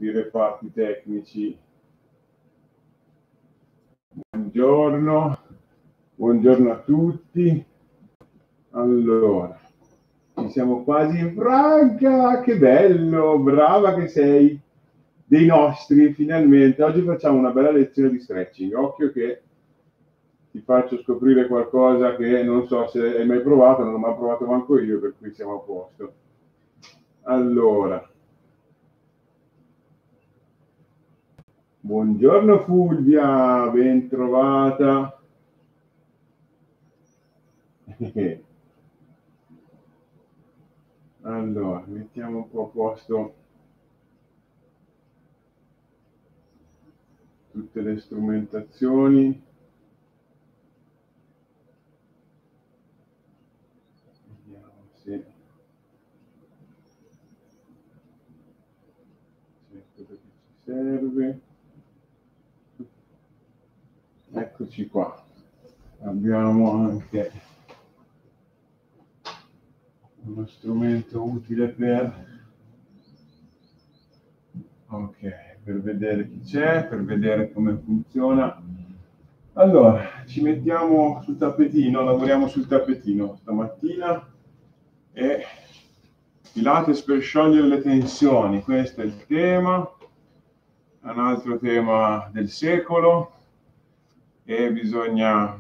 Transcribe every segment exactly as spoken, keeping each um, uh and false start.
i reparti tecnici. Buongiorno, buongiorno a tutti. Allora, ci siamo quasi. Franca, che bello, brava che sei, dei nostri, finalmente. Oggi facciamo una bella lezione di stretching. Occhio che ti faccio scoprire qualcosa che non so se hai mai provato, non l'ho mai provato manco io, per cui siamo a posto. Allora, buongiorno Fulvia, ben trovata. Allora, mettiamo un po' a posto tutte le strumentazioni. Vediamo se c'è quello che ci serve. Eccoci qua. Abbiamo anche uno strumento utile per, ok, per vedere chi c'è, per vedere come funziona. Allora, ci mettiamo sul tappetino, lavoriamo sul tappetino stamattina e Pilates per sciogliere le tensioni, questo è il tema, è un altro tema del secolo e bisogna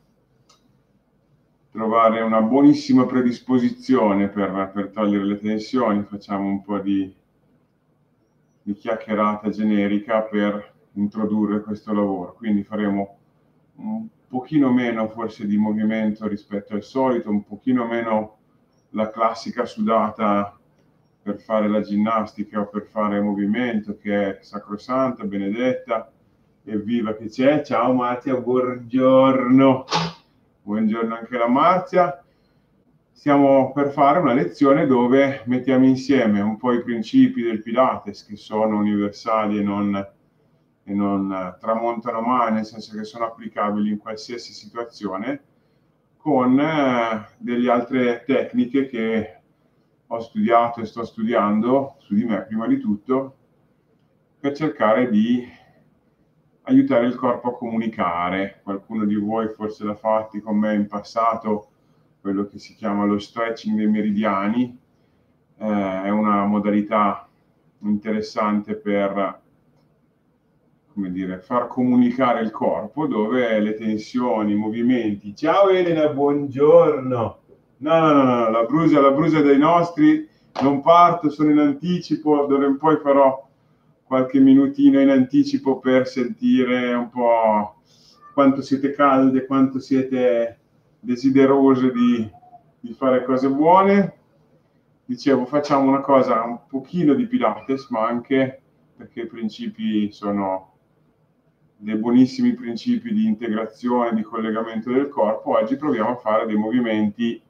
trovare una buonissima predisposizione per, per togliere le tensioni. Facciamo un po' di, di chiacchierata generica per introdurre questo lavoro, quindi faremo un pochino meno forse di movimento rispetto al solito, un pochino meno la classica sudata per fare la ginnastica o per fare movimento, che è sacrosanta, benedetta, evviva che c'è. Ciao Marzia, buongiorno. Buongiorno anche alla Marzia. Stiamo per fare una lezione dove mettiamo insieme un po' i principi del Pilates, che sono universali e non, e non tramontano mai, nel senso che sono applicabili in qualsiasi situazione, con eh, delle altre tecniche che ho studiato e sto studiando su di me prima di tutto, per cercare di aiutare il corpo a comunicare. Qualcuno di voi forse l'ha fatto con me in passato, quello che si chiama lo stretching dei meridiani. Eh, è una modalità interessante per, come dire, far comunicare il corpo, dove le tensioni, i movimenti. Ciao Elena, buongiorno. No, no, no, no, la brusa, la brusa dei nostri, non parto, sono in anticipo, d'ora in poi farò qualche minutino in anticipo per sentire un po' quanto siete calde, quanto siete desiderose di, di fare cose buone. Dicevo, facciamo una cosa, un pochino di Pilates, ma anche perché i principi sono dei buonissimi principi di integrazione, di collegamento del corpo. Oggi proviamo a fare dei movimenti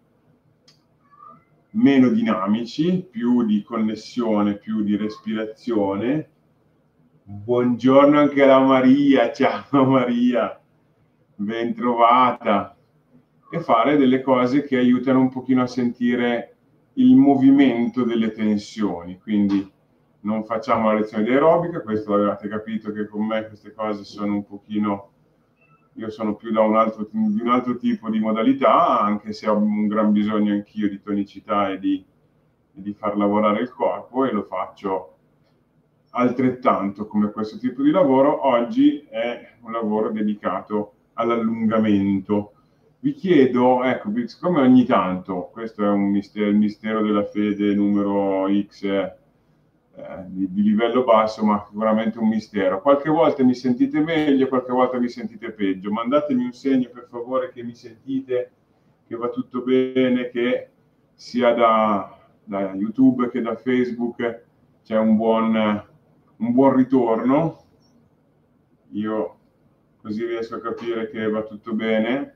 meno dinamici, più di connessione, più di respirazione. Buongiorno anche alla Maria, ciao Maria, ben trovata. E fare delle cose che aiutano un pochino a sentire il movimento delle tensioni. Quindi non facciamo la lezione di aerobica, questo l'avete capito che con me queste cose sono un pochino, io sono più da un altro, di un altro tipo di modalità, anche se ho un gran bisogno anch'io di tonicità e di, e di far lavorare il corpo, e lo faccio altrettanto come questo tipo di lavoro. Oggi è un lavoro dedicato all'allungamento. Vi chiedo, ecco, siccome ogni tanto, questo è un mistero, il mistero della fede numero X, eh, di, di livello basso, ma sicuramente un mistero. Qualche volta mi sentite meglio, qualche volta mi sentite peggio. Mandatemi un segno per favore che mi sentite, che va tutto bene, che sia da, da YouTube che da Facebook c'è un buon, un buon ritorno. Io così riesco a capire che va tutto bene.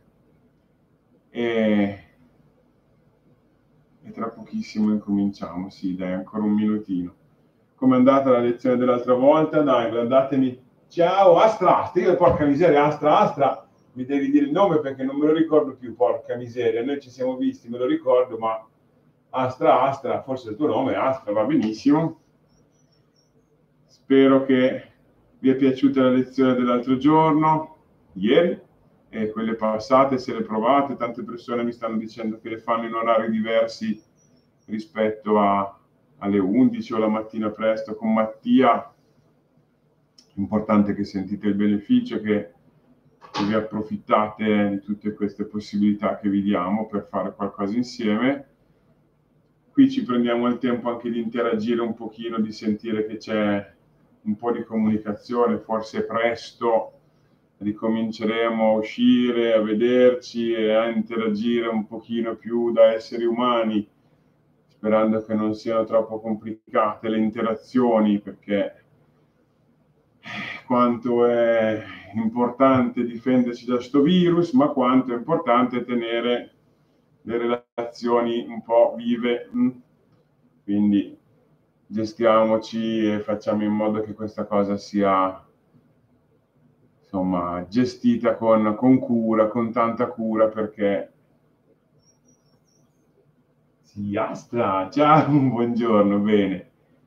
E, e tra pochissimo incominciamo. Sì, dai, ancora un minutino. Come è andata la lezione dell'altra volta? Dai, guardatemi. Ciao, Astra, Astra, io porca miseria, Astra, Astra, mi devi dire il nome perché non me lo ricordo più, porca miseria. Noi ci siamo visti, me lo ricordo, ma Astra, Astra, forse il tuo nome è Astra, va benissimo. spero che vi è piaciuta la lezione dell'altro giorno, ieri, e quelle passate, se le provate. Tante persone mi stanno dicendo che le fanno in orari diversi rispetto a, alle undici o la mattina presto con Mattia. Importante che sentite il beneficio, che, che vi approfittate di tutte queste possibilità che vi diamo per fare qualcosa insieme. Qui ci prendiamo il tempo anche di interagire un pochino, di sentire che c'è un po' di comunicazione. Forse presto ricominceremo a uscire, a vederci e a interagire un pochino più da esseri umani, sperando che non siano troppo complicate le interazioni, perché quanto è importante difenderci da sto virus, ma quanto è importante tenere le relazioni un po' vive. Quindi gestiamoci e facciamo in modo che questa cosa sia, insomma, gestita con, con cura, con tanta cura, perché sì, Astra, ciao, buongiorno, bene.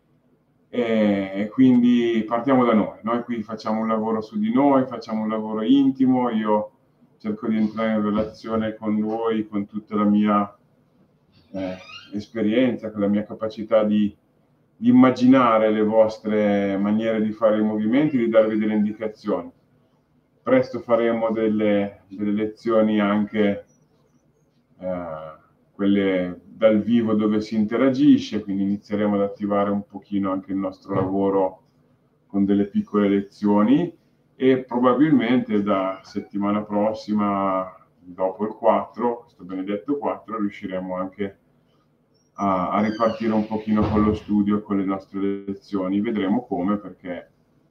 E quindi partiamo da noi. Noi qui facciamo un lavoro su di noi, facciamo un lavoro intimo. Io cerco di entrare in relazione con voi, con tutta la mia eh, esperienza, con la mia capacità di, di immaginare le vostre maniere di fare i movimenti, di darvi delle indicazioni. Presto faremo delle, delle lezioni anche eh, quelle dal vivo dove si interagisce, quindi inizieremo ad attivare un pochino anche il nostro lavoro con delle piccole lezioni, e probabilmente da settimana prossima, dopo il quattro, questo benedetto quattro, riusciremo anche a, a ripartire un pochino con lo studio, con le nostre lezioni. Vedremo come, perché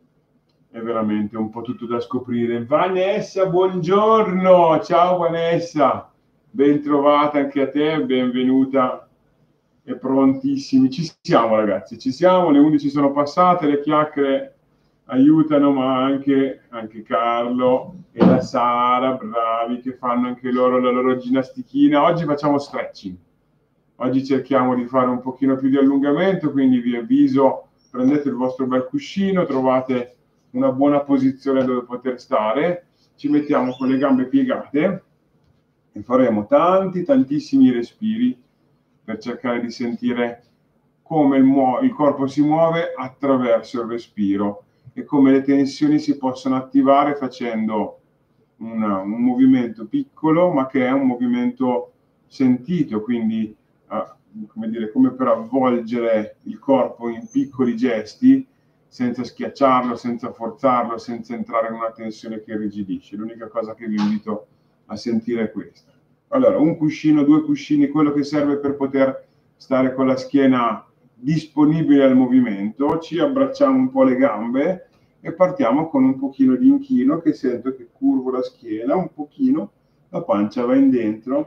è veramente un po' tutto da scoprire. Vanessa, buongiorno! Ciao Vanessa! Ben trovata anche a te, benvenuta e prontissimi. Ci siamo ragazzi, ci siamo, le undici sono passate, le chiacchiere aiutano, ma anche, anche Carlo e la Sara, bravi, che fanno anche loro la loro ginnastichina. Oggi facciamo stretching, oggi cerchiamo di fare un pochino più di allungamento, quindi vi avviso, prendete il vostro bel cuscino, trovate una buona posizione dove poter stare, ci mettiamo con le gambe piegate e faremo tanti, tantissimi respiri per cercare di sentire come il, il corpo si muove attraverso il respiro e come le tensioni si possono attivare facendo una, un movimento piccolo, ma che è un movimento sentito, quindi uh, come dire, come per avvolgere il corpo in piccoli gesti, senza schiacciarlo, senza forzarlo, senza entrare in una tensione che irrigidisce. L'unica cosa che vi invito a sentire è questa. Allora, un cuscino, due cuscini, quello che serve per poter stare con la schiena disponibile al movimento. Ci abbracciamo un po' le gambe e partiamo con un pochino di inchino, che sento che curvo la schiena, un pochino, la pancia va in dentro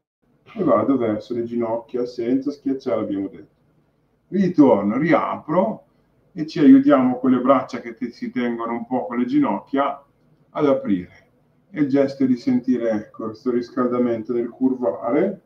e vado verso le ginocchia senza schiacciare, abbiamo detto. Ritorno, riapro e ci aiutiamo con le braccia che si tengono un po' con le ginocchia ad aprire. E il gesto di sentire questo riscaldamento del curvare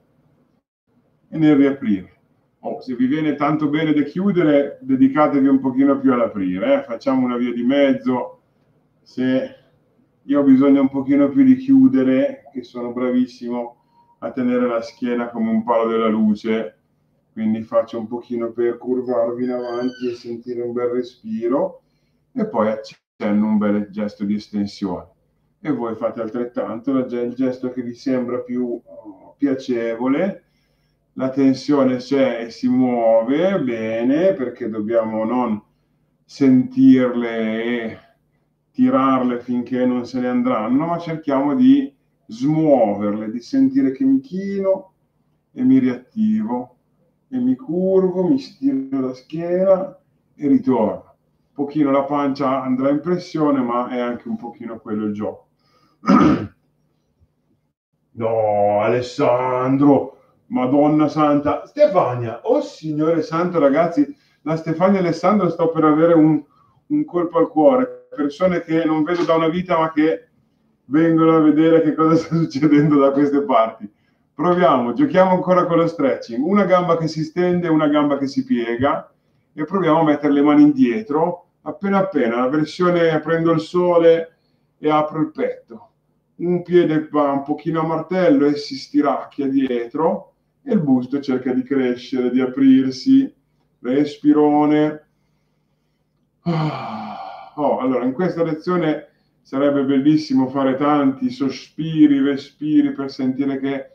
e nel riaprire. Oh, se vi viene tanto bene da chiudere, dedicatevi un pochino più all'aprire. Eh? Facciamo una via di mezzo. Se io ho bisogno un pochino più di chiudere, che sono bravissimo a tenere la schiena come un palo della luce, quindi faccio un pochino per curvarvi in avanti e sentire un bel respiro, e poi accenno un bel gesto di estensione. E voi fate altrettanto, il gesto che vi sembra più oh, piacevole. La tensione c'è e si muove bene, perché dobbiamo non sentirle e tirarle finché non se ne andranno, ma cerchiamo di smuoverle, di sentire che mi chino e mi riattivo, e mi curvo, mi stiro la schiena e ritorno. Un pochino la pancia andrà in pressione, ma è anche un pochino quello il gioco. No, Alessandro, Madonna Santa, Stefania, oh Signore Santo, ragazzi, la Stefania e Alessandro sto per avere un, un colpo al cuore, persone che non vedo da una vita ma che vengono a vedere che cosa sta succedendo da queste parti. Proviamo, giochiamo ancora con lo stretching, una gamba che si stende, una gamba che si piega, e proviamo a mettere le mani indietro, appena appena, la versione prendo il sole e apro il petto. Un piede va un pochino a martello e si stiracchia dietro e il busto cerca di crescere, di aprirsi, respirone. Oh, allora, in questa lezione sarebbe bellissimo fare tanti sospiri, respiri per sentire che,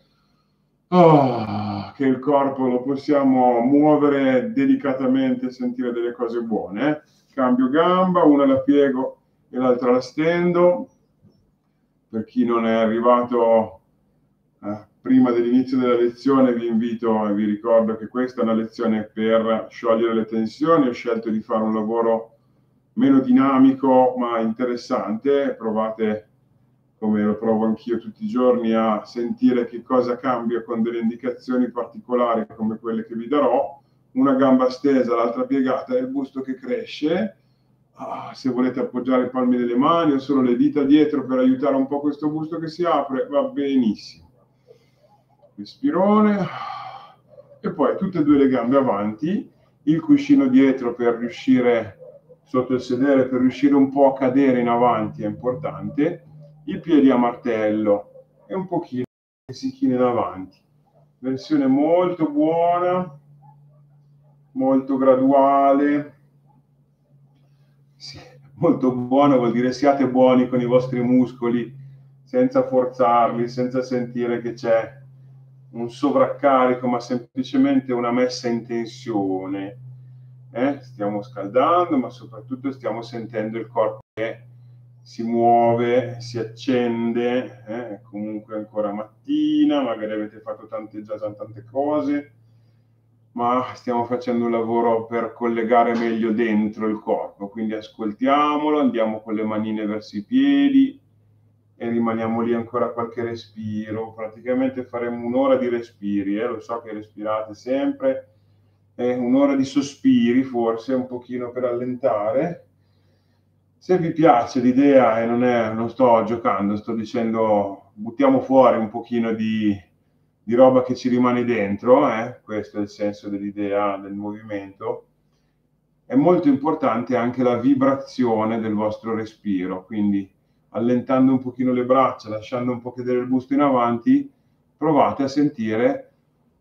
oh, che il corpo lo possiamo muovere delicatamente, sentire delle cose buone. Eh? Cambio gamba, una la piego e l'altra la stendo. Per chi non è arrivato eh, prima dell'inizio della lezione, vi invito e vi ricordo che questa è una lezione per sciogliere le tensioni. Ho scelto di fare un lavoro meno dinamico ma interessante. Provate, come lo provo anch'io tutti i giorni, a sentire che cosa cambia con delle indicazioni particolari come quelle che vi darò. Una gamba stesa, l'altra piegata e il busto che cresce. Ah, se volete appoggiare i palmi delle mani o solo le dita dietro per aiutare un po' questo busto che si apre, va benissimo. Respirone. E poi tutte e due le gambe avanti, il cuscino dietro per riuscire, sotto il sedere, per riuscire un po' a cadere in avanti, è importante. I piedi a martello e un pochino che si china in avanti. Versione molto buona, molto graduale. Sì, molto buono vuol dire siate buoni con i vostri muscoli, senza forzarli, senza sentire che c'è un sovraccarico, ma semplicemente una messa in tensione. Eh? Stiamo scaldando, ma soprattutto stiamo sentendo il corpo che si muove, si accende. Eh? Comunque è ancora mattina, magari avete fatto tante, già tante cose, ma stiamo facendo un lavoro per collegare meglio dentro il corpo, quindi ascoltiamolo, andiamo con le manine verso i piedi e rimaniamo lì ancora qualche respiro. Praticamente faremo un'ora di respiri, eh? Lo so che respirate sempre, eh, un'ora di sospiri forse, un pochino per allentare. Se vi piace l'idea, e non, è, non sto giocando, sto dicendo buttiamo fuori un pochino di di roba che ci rimane dentro, eh? Questo è il senso dell'idea del movimento. È molto importante anche la vibrazione del vostro respiro, quindi allentando un pochino le braccia, lasciando un po' cadere il busto in avanti, provate a sentire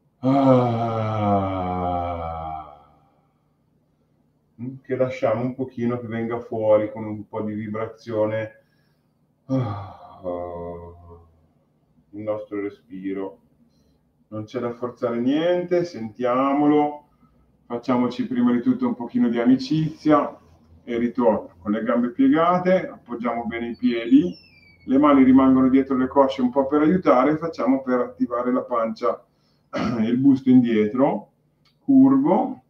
ah, che lasciamo un pochino che venga fuori con un po' di vibrazione ah, il nostro respiro. Non c'è da forzare niente, sentiamolo, facciamoci prima di tutto un pochino di amicizia e ritorno con le gambe piegate, appoggiamo bene i piedi, le mani rimangono dietro le cosce un po' per aiutare, facciamo per attivare la pancia e il busto indietro, curvo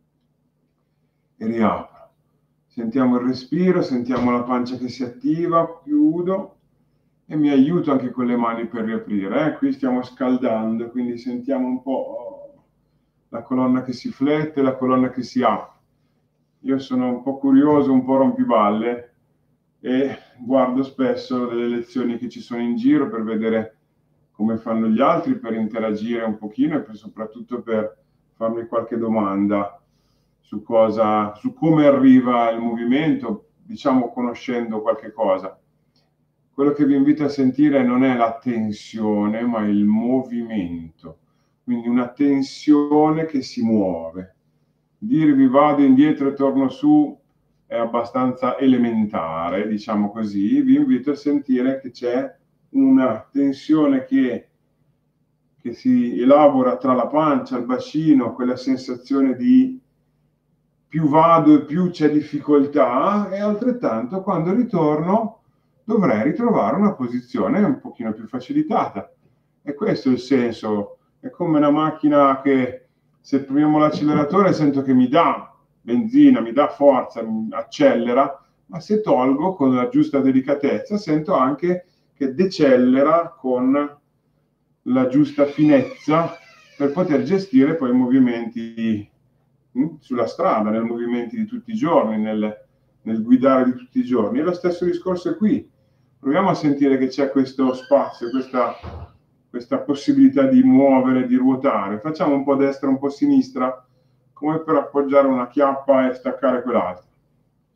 e riapro. Sentiamo il respiro, sentiamo la pancia che si attiva, chiudo. E mi aiuto anche con le mani per riaprire. Eh? Qui stiamo scaldando, quindi sentiamo un po' la colonna che si flette, la colonna che si apre. Io sono un po' curioso, un po' rompiballe e guardo spesso delle lezioni che ci sono in giro per vedere come fanno gli altri, per interagire un pochino e per, soprattutto per farmi qualche domanda su cosa, su come arriva il movimento, diciamo conoscendo qualche cosa. Quello che vi invito a sentire non è la tensione, ma il movimento. Quindi una tensione che si muove. Dirvi vado indietro e torno su è abbastanza elementare, diciamo così. Vi invito a sentire che c'è una tensione che, che si elabora tra la pancia, il bacino, quella sensazione di più vado e più c'è difficoltà, e altrettanto quando ritorno dovrei ritrovare una posizione un pochino più facilitata. E questo è il senso. È come una macchina che se premiamo l'acceleratore sento che mi dà benzina, mi dà forza, mi accelera, ma se tolgo con la giusta delicatezza sento anche che decelera con la giusta finezza per poter gestire poi i movimenti mh, sulla strada, nei movimenti di tutti i giorni, nel, nel guidare di tutti i giorni. E lo stesso discorso è qui. Proviamo a sentire che c'è questo spazio, questa, questa possibilità di muovere, di ruotare. Facciamo un po' destra, un po' sinistra, come per appoggiare una chiappa e staccare quell'altra.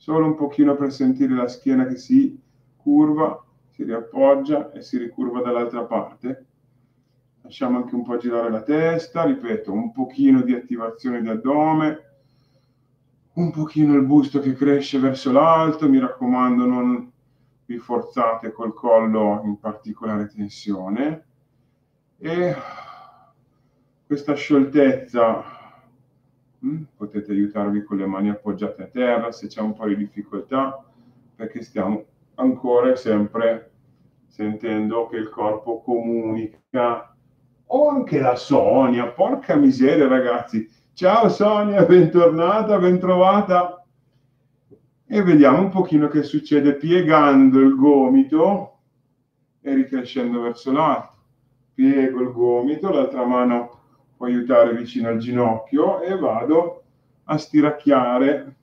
solo un pochino per sentire la schiena che si curva, si riappoggia e si ricurva dall'altra parte. Lasciamo anche un po' girare la testa, ripeto, un pochino di attivazione di addome, un pochino il busto che cresce verso l'alto, mi raccomando non vi forzate col collo in particolare tensione, e questa scioltezza mh, potete aiutarvi con le mani appoggiate a terra se c'è un po' di difficoltà, perché stiamo ancora e sempre sentendo che il corpo comunica. O anche la Sonia, porca miseria ragazzi, ciao Sonia, bentornata, bentrovata. E vediamo un pochino che succede piegando il gomito e ricrescendo verso l'alto. Piego il gomito, l'altra mano può aiutare vicino al ginocchio e vado a stiracchiare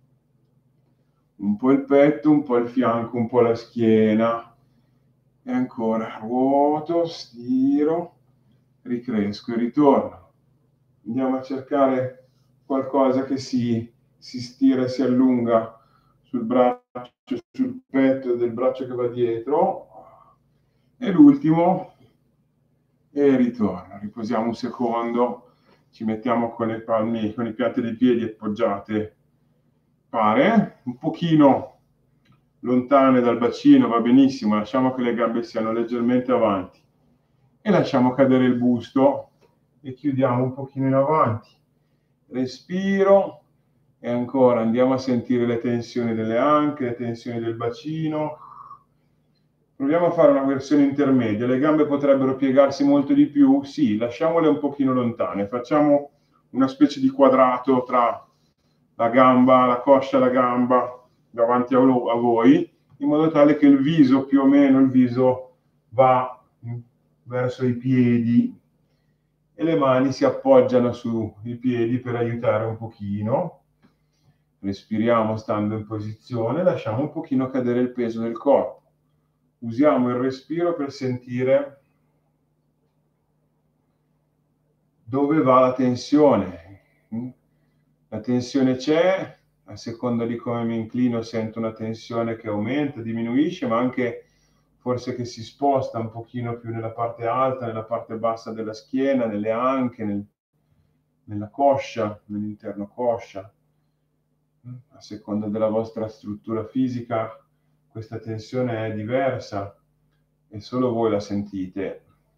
un po' il petto, un po' il fianco, un po' la schiena. E ancora ruoto, stiro, ricresco e ritorno. Andiamo a cercare qualcosa che si, si stira e si allunga sul braccio, sul petto del braccio che va dietro. E l'ultimo, e ritorno. Riposiamo un secondo, ci mettiamo con le palme, con le piante dei piedi appoggiate, pare, un pochino lontane dal bacino, va benissimo, lasciamo che le gambe siano leggermente avanti e lasciamo cadere il busto e chiudiamo un pochino in avanti. Respiro e ancora andiamo a sentire le tensioni delle anche, le tensioni del bacino. Proviamo a fare una versione intermedia. Le gambe potrebbero piegarsi molto di più? Sì, lasciamole un pochino lontane. Facciamo una specie di quadrato tra la gamba, la coscia e la gamba davanti a voi, in modo tale che il viso, più o meno il viso, va verso i piedi e le mani si appoggiano sui piedi per aiutare un pochino. Respiriamo stando in posizione, lasciamo un pochino cadere il peso del corpo. Usiamo il respiro per sentire dove va la tensione. La tensione c'è, a seconda di come mi inclino sento una tensione che aumenta, diminuisce, ma anche forse che si sposta un pochino più nella parte alta, nella parte bassa della schiena, nelle anche, nel, nella coscia, nell'interno coscia. A seconda della vostra struttura fisica questa tensione è diversa e solo voi la sentite.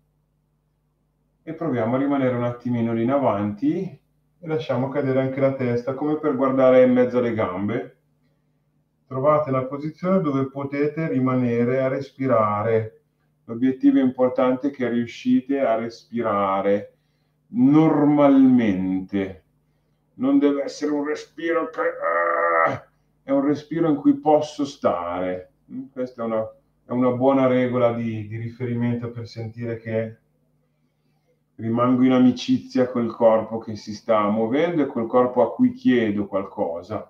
E proviamo a rimanere un attimino lì in avanti e lasciamo cadere anche la testa come per guardare in mezzo alle gambe. Trovate la posizione dove potete rimanere a respirare. L'obiettivo importante è che riuscite a respirare normalmente. Non deve essere un respiro che... Ah, è un respiro in cui posso stare. Questa è una, è una buona regola di, di riferimento per sentire che rimango in amicizia col corpo che si sta muovendo e col corpo a cui chiedo qualcosa.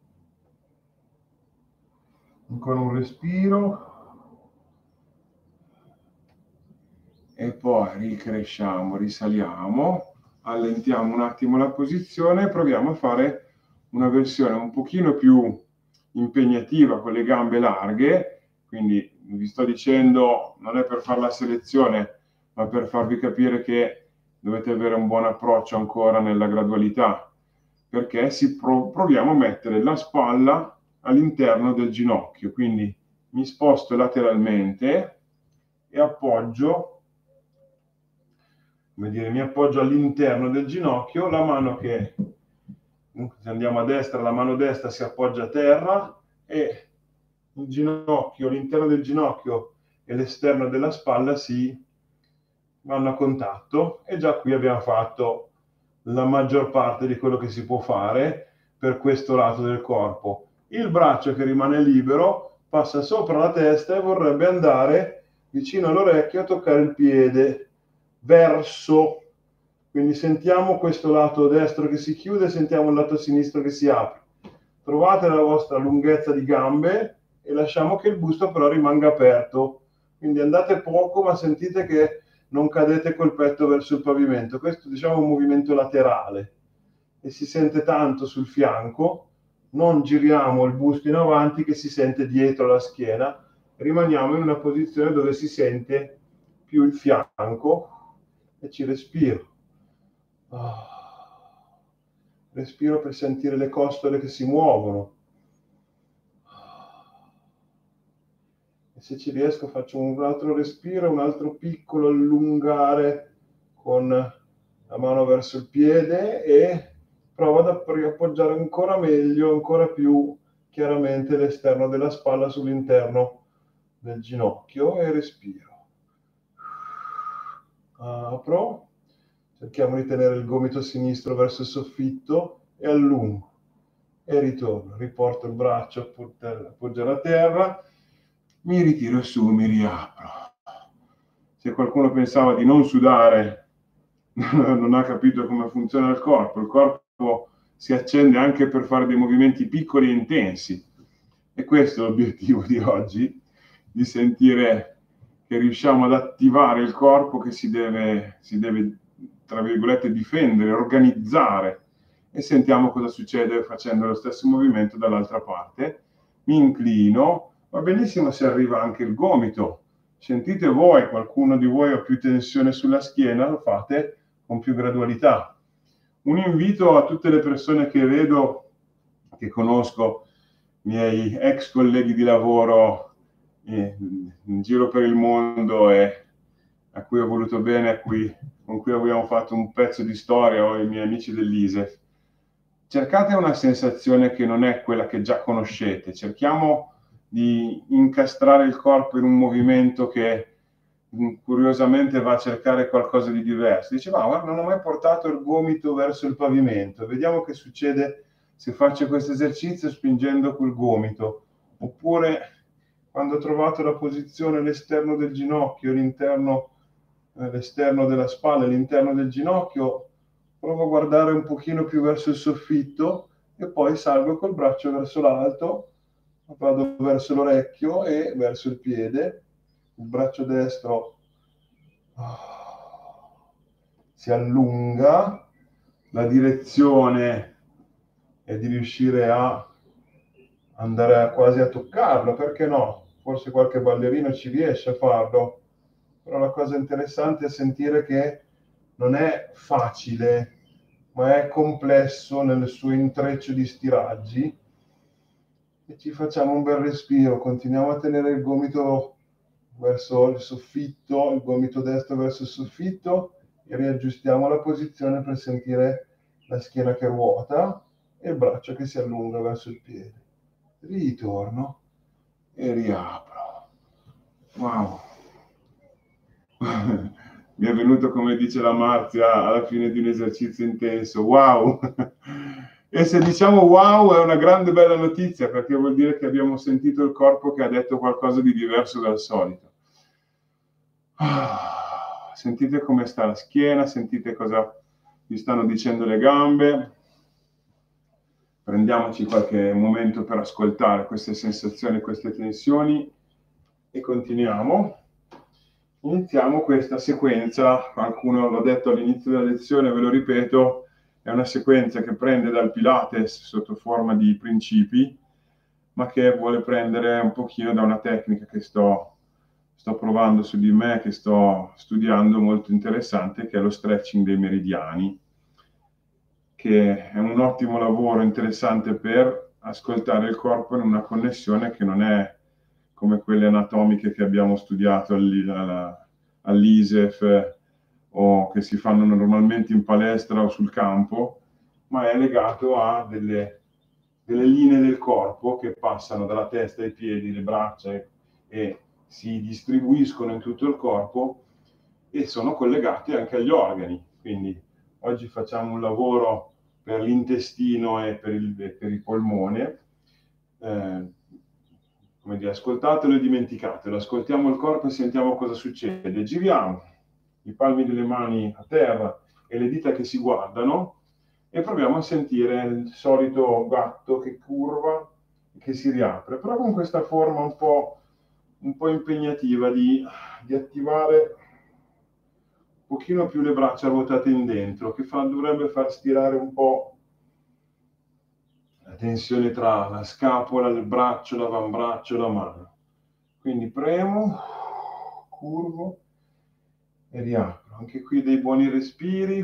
Ancora un respiro. E poi ricresciamo, risaliamo, allentiamo un attimo la posizione e proviamo a fare una versione un pochino più impegnativa con le gambe larghe. Quindi vi sto dicendo, non è per fare la selezione, ma per farvi capire che dovete avere un buon approccio ancora nella gradualità, perché si prov- proviamo a mettere la spalla all'interno del ginocchio, quindi mi sposto lateralmente e appoggio, come dire, mi appoggio all'interno del ginocchio, la mano che, se andiamo a destra, la mano destra si appoggia a terra e il ginocchio, l'interno del ginocchio e l'esterno della spalla si vanno a contatto e già qui abbiamo fatto la maggior parte di quello che si può fare per questo lato del corpo. Il braccio che rimane libero passa sopra la testa e vorrebbe andare vicino all'orecchio a toccare il piede verso, quindi sentiamo questo lato destro che si chiude, sentiamo il lato sinistro che si apre. Trovate la vostra lunghezza di gambe e lasciamo che il busto però rimanga aperto, quindi andate poco ma sentite che non cadete col petto verso il pavimento. Questo diciamo è un movimento laterale e si sente tanto sul fianco, non giriamo il busto in avanti che si sente dietro la schiena, rimaniamo in una posizione dove si sente più il fianco e ci respiro. Oh. Respiro per sentire le costole che si muovono. E se ci riesco faccio un altro respiro, un altro piccolo allungare con la mano verso il piede e provo ad appoggiare ancora meglio, ancora più chiaramente l'esterno della spalla sull'interno del ginocchio e respiro. Apro, cerchiamo di tenere il gomito sinistro verso il soffitto e allungo e ritorno, riporto il braccio, appoggio a terra, mi ritiro su, mi riapro. Se qualcuno pensava di non sudare, non ha capito come funziona il corpo. Il corpo si accende anche per fare dei movimenti piccoli e intensi. E questo è l'obiettivo di oggi, di sentire che riusciamo ad attivare il corpo che si deve, si deve, tra virgolette, difendere, organizzare. E sentiamo cosa succede facendo lo stesso movimento dall'altra parte. Mi inclino, va benissimo se arriva anche il gomito. Sentite voi, qualcuno di voi ha più tensione sulla schiena, lo fate con più gradualità. Un invito a tutte le persone che vedo, che conosco, miei ex colleghi di lavoro eh, in giro per il mondo e a cui ho voluto bene, a cui, con cui abbiamo fatto un pezzo di storia, o i miei amici dell'I S E F. Cercate una sensazione che non è quella che già conoscete, cerchiamo di incastrare il corpo in un movimento che curiosamente va a cercare qualcosa di diverso. Dice, ma guarda, non ho mai portato il gomito verso il pavimento, vediamo che succede se faccio questo esercizio spingendo quel gomito, oppure quando ho trovato la posizione all'esterno del ginocchio, l'interno, eh, l'esterno della spalla, l'interno del ginocchio, provo a guardare un pochino più verso il soffitto e poi salgo col braccio verso l'alto, vado verso l'orecchio e verso il piede, il braccio destro si allunga, la direzione è di riuscire a andare a quasi a toccarlo, perché no? Forse qualche ballerino ci riesce a farlo, però la cosa interessante è sentire che non è facile, ma è complesso nel suo intreccio di stiraggi. E ci facciamo un bel respiro, continuiamo a tenere il gomito verso il soffitto, il gomito destro verso il soffitto e riaggiustiamo la posizione per sentire la schiena che ruota e il braccio che si allunga verso il piede. Ritorno e riapro. Wow! Mi è venuto, come dice la Marzia, alla fine di un esercizio intenso. Wow! E se diciamo wow è una grande bella notizia, perché vuol dire che abbiamo sentito il corpo che ha detto qualcosa di diverso dal solito. Ah, sentite come sta la schiena, sentite cosa vi stanno dicendo le gambe. Prendiamoci qualche momento per ascoltare queste sensazioni, queste tensioni e continuiamo. Iniziamo questa sequenza, qualcuno l'ha detto all'inizio della lezione, ve lo ripeto, è una sequenza che prende dal Pilates sotto forma di principi, ma che vuole prendere un pochino da una tecnica che sto, sto provando su di me, che sto studiando, molto interessante, che è lo stretching dei meridiani, che è un ottimo lavoro interessante per ascoltare il corpo in una connessione che non è come quelle anatomiche che abbiamo studiato all'I S E F o che si fanno normalmente in palestra o sul campo, ma è legato a delle, delle linee del corpo che passano dalla testa ai piedi, le braccia e, e si distribuiscono in tutto il corpo e sono collegati anche agli organi. Quindi oggi facciamo un lavoro per l'intestino e per il, per il polmone. Eh, come dire, ascoltatelo e dimenticatelo, ascoltiamo il corpo e sentiamo cosa succede. Giriamo i palmi delle mani a terra e le dita che si guardano e proviamo a sentire il solito gatto che curva e che si riapre, però con questa forma un po', un po' impegnativa di, di attivare un pochino più le braccia ruotate in dentro, che fa, dovrebbe far stirare un po' la tensione tra la scapola, il braccio, l'avambraccio e la mano. Quindi premo, curvo e riapro. Anche qui dei buoni respiri.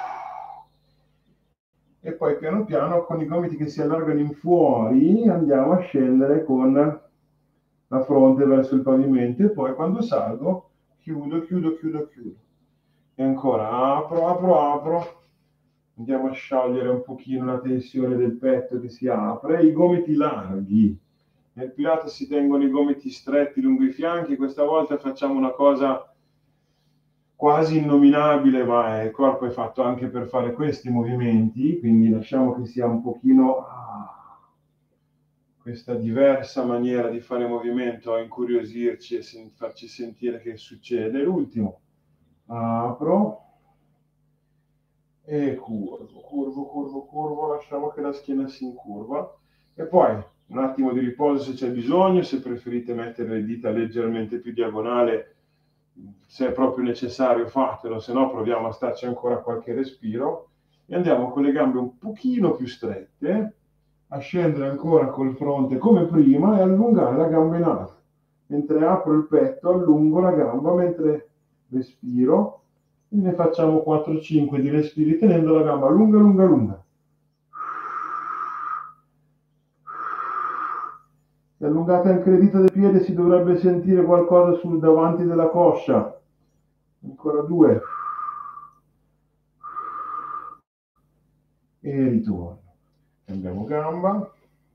E poi piano piano con i gomiti che si allargano in fuori andiamo a scendere con la fronte verso il pavimento e poi quando salgo chiudo, chiudo, chiudo, chiudo. E ancora apro, apro, apro. Andiamo a sciogliere un pochino la tensione del petto che si apre, i gomiti larghi. Nel Pilates si tengono i gomiti stretti lungo i fianchi, questa volta facciamo una cosa quasi innominabile, ma il corpo è fatto anche per fare questi movimenti, quindi lasciamo che sia un pochino ah, questa diversa maniera di fare movimento a incuriosirci e sen- farci sentire che succede. L'ultimo, apro e curvo, curvo, curvo, curvo, lasciamo che la schiena si incurva e poi un attimo di riposo se c'è bisogno, se preferite mettere le dita leggermente più diagonale, se è proprio necessario fatelo, se no proviamo a starci ancora qualche respiro e andiamo con le gambe un pochino più strette a scendere ancora col fronte come prima e allungare la gamba in alto. Mentre apro il petto allungo la gamba mentre respiro e ne facciamo quattro cinque di respiri tenendo la gamba lunga, lunga, lunga. Se allungate anche le dita del piede si dovrebbe sentire qualcosa sul davanti della coscia. Ancora due. E ritorno. Cambiamo gamba.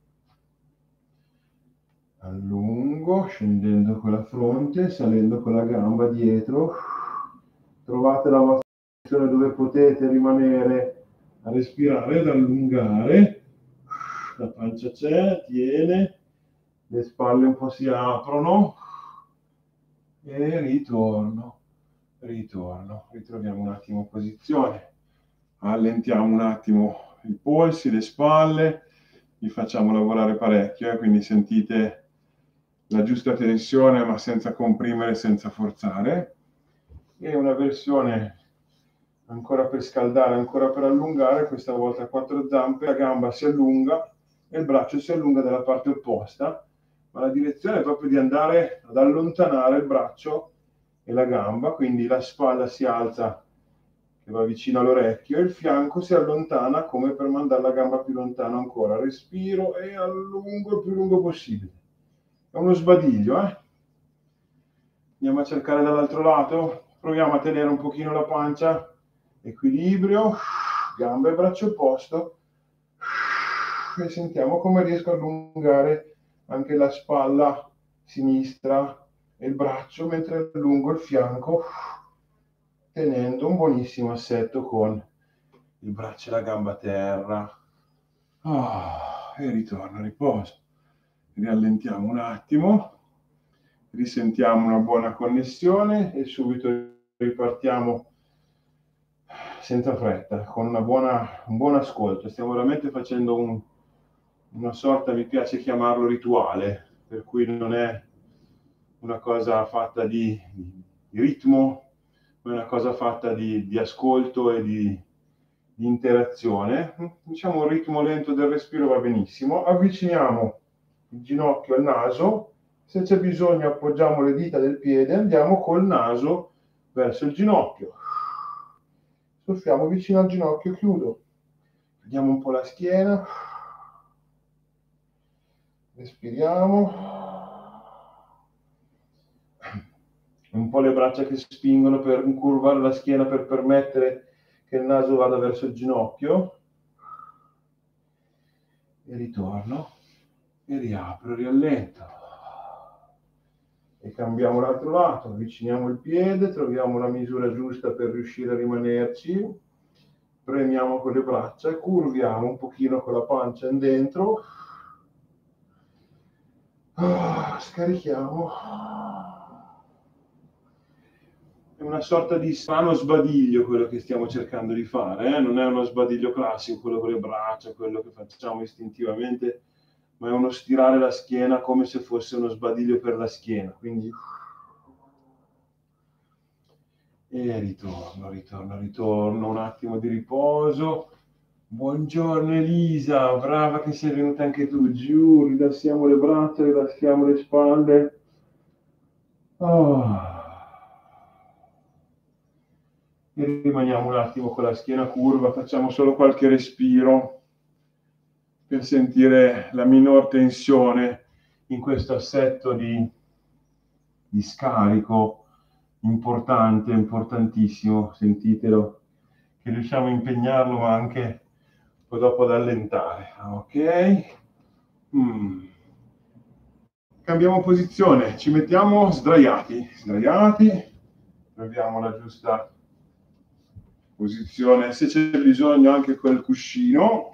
Allungo, scendendo con la fronte, salendo con la gamba dietro. Trovate la vostra posizione dove potete rimanere a respirare, ad allungare. La pancia c'è, tiene, le spalle un po' si aprono e ritorno, ritorno. Ritroviamo un attimo posizione. Allentiamo un attimo i polsi, le spalle, li facciamo lavorare parecchio, eh? Quindi sentite la giusta tensione ma senza comprimere, senza forzare. E una versione ancora per scaldare, ancora per allungare, questa volta a quattro zampe, la gamba si allunga e il braccio si allunga dalla parte opposta, ma la direzione è proprio di andare ad allontanare il braccio e la gamba, quindi la spalla si alza che va vicino all'orecchio e il fianco si allontana come per mandare la gamba più lontano ancora. Respiro e allungo il più lungo possibile. È uno sbadiglio, eh? Andiamo a cercare dall'altro lato, proviamo a tenere un pochino la pancia, equilibrio, gambe e braccio opposto e sentiamo come riesco a allungare anche la spalla sinistra e il braccio mentre allungo il fianco tenendo un buonissimo assetto con il braccio e la gamba a terra. Ah, e ritorno, riposo. Riallentiamo un attimo, risentiamo una buona connessione e subito ripartiamo senza fretta, con una buona, un buon ascolto. Stiamo veramente facendo un, una sorta, mi piace chiamarlo rituale, per cui non è una cosa fatta di, di ritmo, ma è una cosa fatta di, di ascolto e di, di interazione. Diciamo un ritmo lento del respiro va benissimo. Avviciniamo il ginocchio al naso, se c'è bisogno appoggiamo le dita del piede e andiamo col naso verso il ginocchio. Soffiamo vicino al ginocchio, chiudo. Vediamo un po' la schiena. Respiriamo. Un po' le braccia che spingono per incurvare la schiena per permettere che il naso vada verso il ginocchio. E ritorno. E riapro, riallento. E cambiamo l'altro lato. Avviciniamo il piede, troviamo la misura giusta per riuscire a rimanerci. Premiamo con le braccia, curviamo un pochino con la pancia in dentro. Ah, scarichiamo. È una sorta di strano sbadiglio quello che stiamo cercando di fare, eh? Non è uno sbadiglio classico, quello con le braccia, quello che facciamo istintivamente, ma è uno stirare la schiena come se fosse uno sbadiglio per la schiena. Quindi e ritorno, ritorno, ritorno, un attimo di riposo, Buongiorno Elisa, brava che sei venuta anche tu. Giù, rilassiamo le braccia, rilassiamo le spalle. Oh. E rimaniamo un attimo con la schiena curva, facciamo solo qualche respiro per sentire la minor tensione in questo assetto di, di scarico importante, importantissimo. Sentitelo, che riusciamo a impegnarlo ma anche poi dopo ad allentare. Ok. Mm. Cambiamo posizione, ci mettiamo sdraiati, sdraiati, troviamo la giusta posizione, se c'è bisogno anche col cuscino.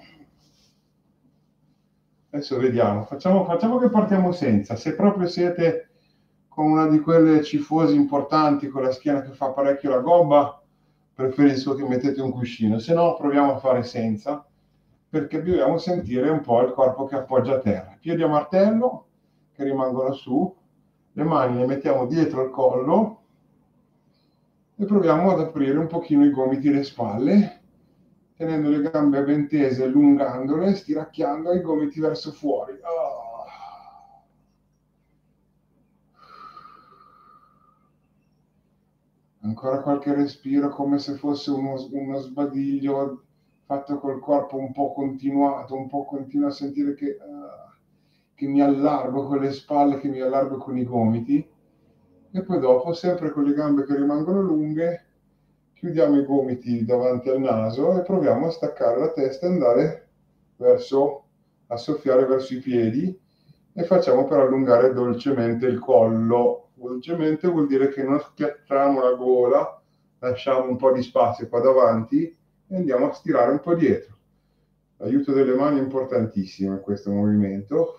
Adesso vediamo, facciamo, facciamo che partiamo senza, se proprio siete con una di quelle cifosi importanti, con la schiena che fa parecchio la gobba, preferisco che mettete un cuscino, se no proviamo a fare senza, perché dobbiamo sentire un po' il corpo che appoggia a terra. Piedi a martello, che rimangono su, le mani le mettiamo dietro il collo e proviamo ad aprire un pochino i gomiti e le spalle, tenendo le gambe ben tese, allungandole, stiracchiando i gomiti verso fuori. Oh. Ancora qualche respiro, come se fosse uno, uno sbadiglio fatto col corpo un po' continuato, un po' continuo a sentire che, uh, che mi allargo con le spalle, che mi allargo con i gomiti. E poi dopo, sempre con le gambe che rimangono lunghe, chiudiamo i gomiti davanti al naso e proviamo a staccare la testa e andare verso, a soffiare verso i piedi, e facciamo per allungare dolcemente il collo. Dolcemente vuol dire che non schiacciamo la gola, lasciamo un po' di spazio qua davanti e andiamo a stirare un po' dietro. L'aiuto delle mani è importantissimo in questo movimento.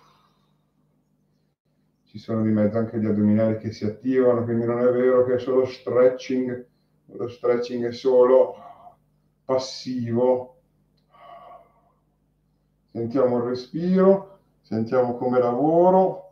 Ci sono di mezzo anche gli addominali che si attivano, quindi non è vero che è solo stretching, lo stretching è solo passivo. Sentiamo il respiro, sentiamo come lavoro,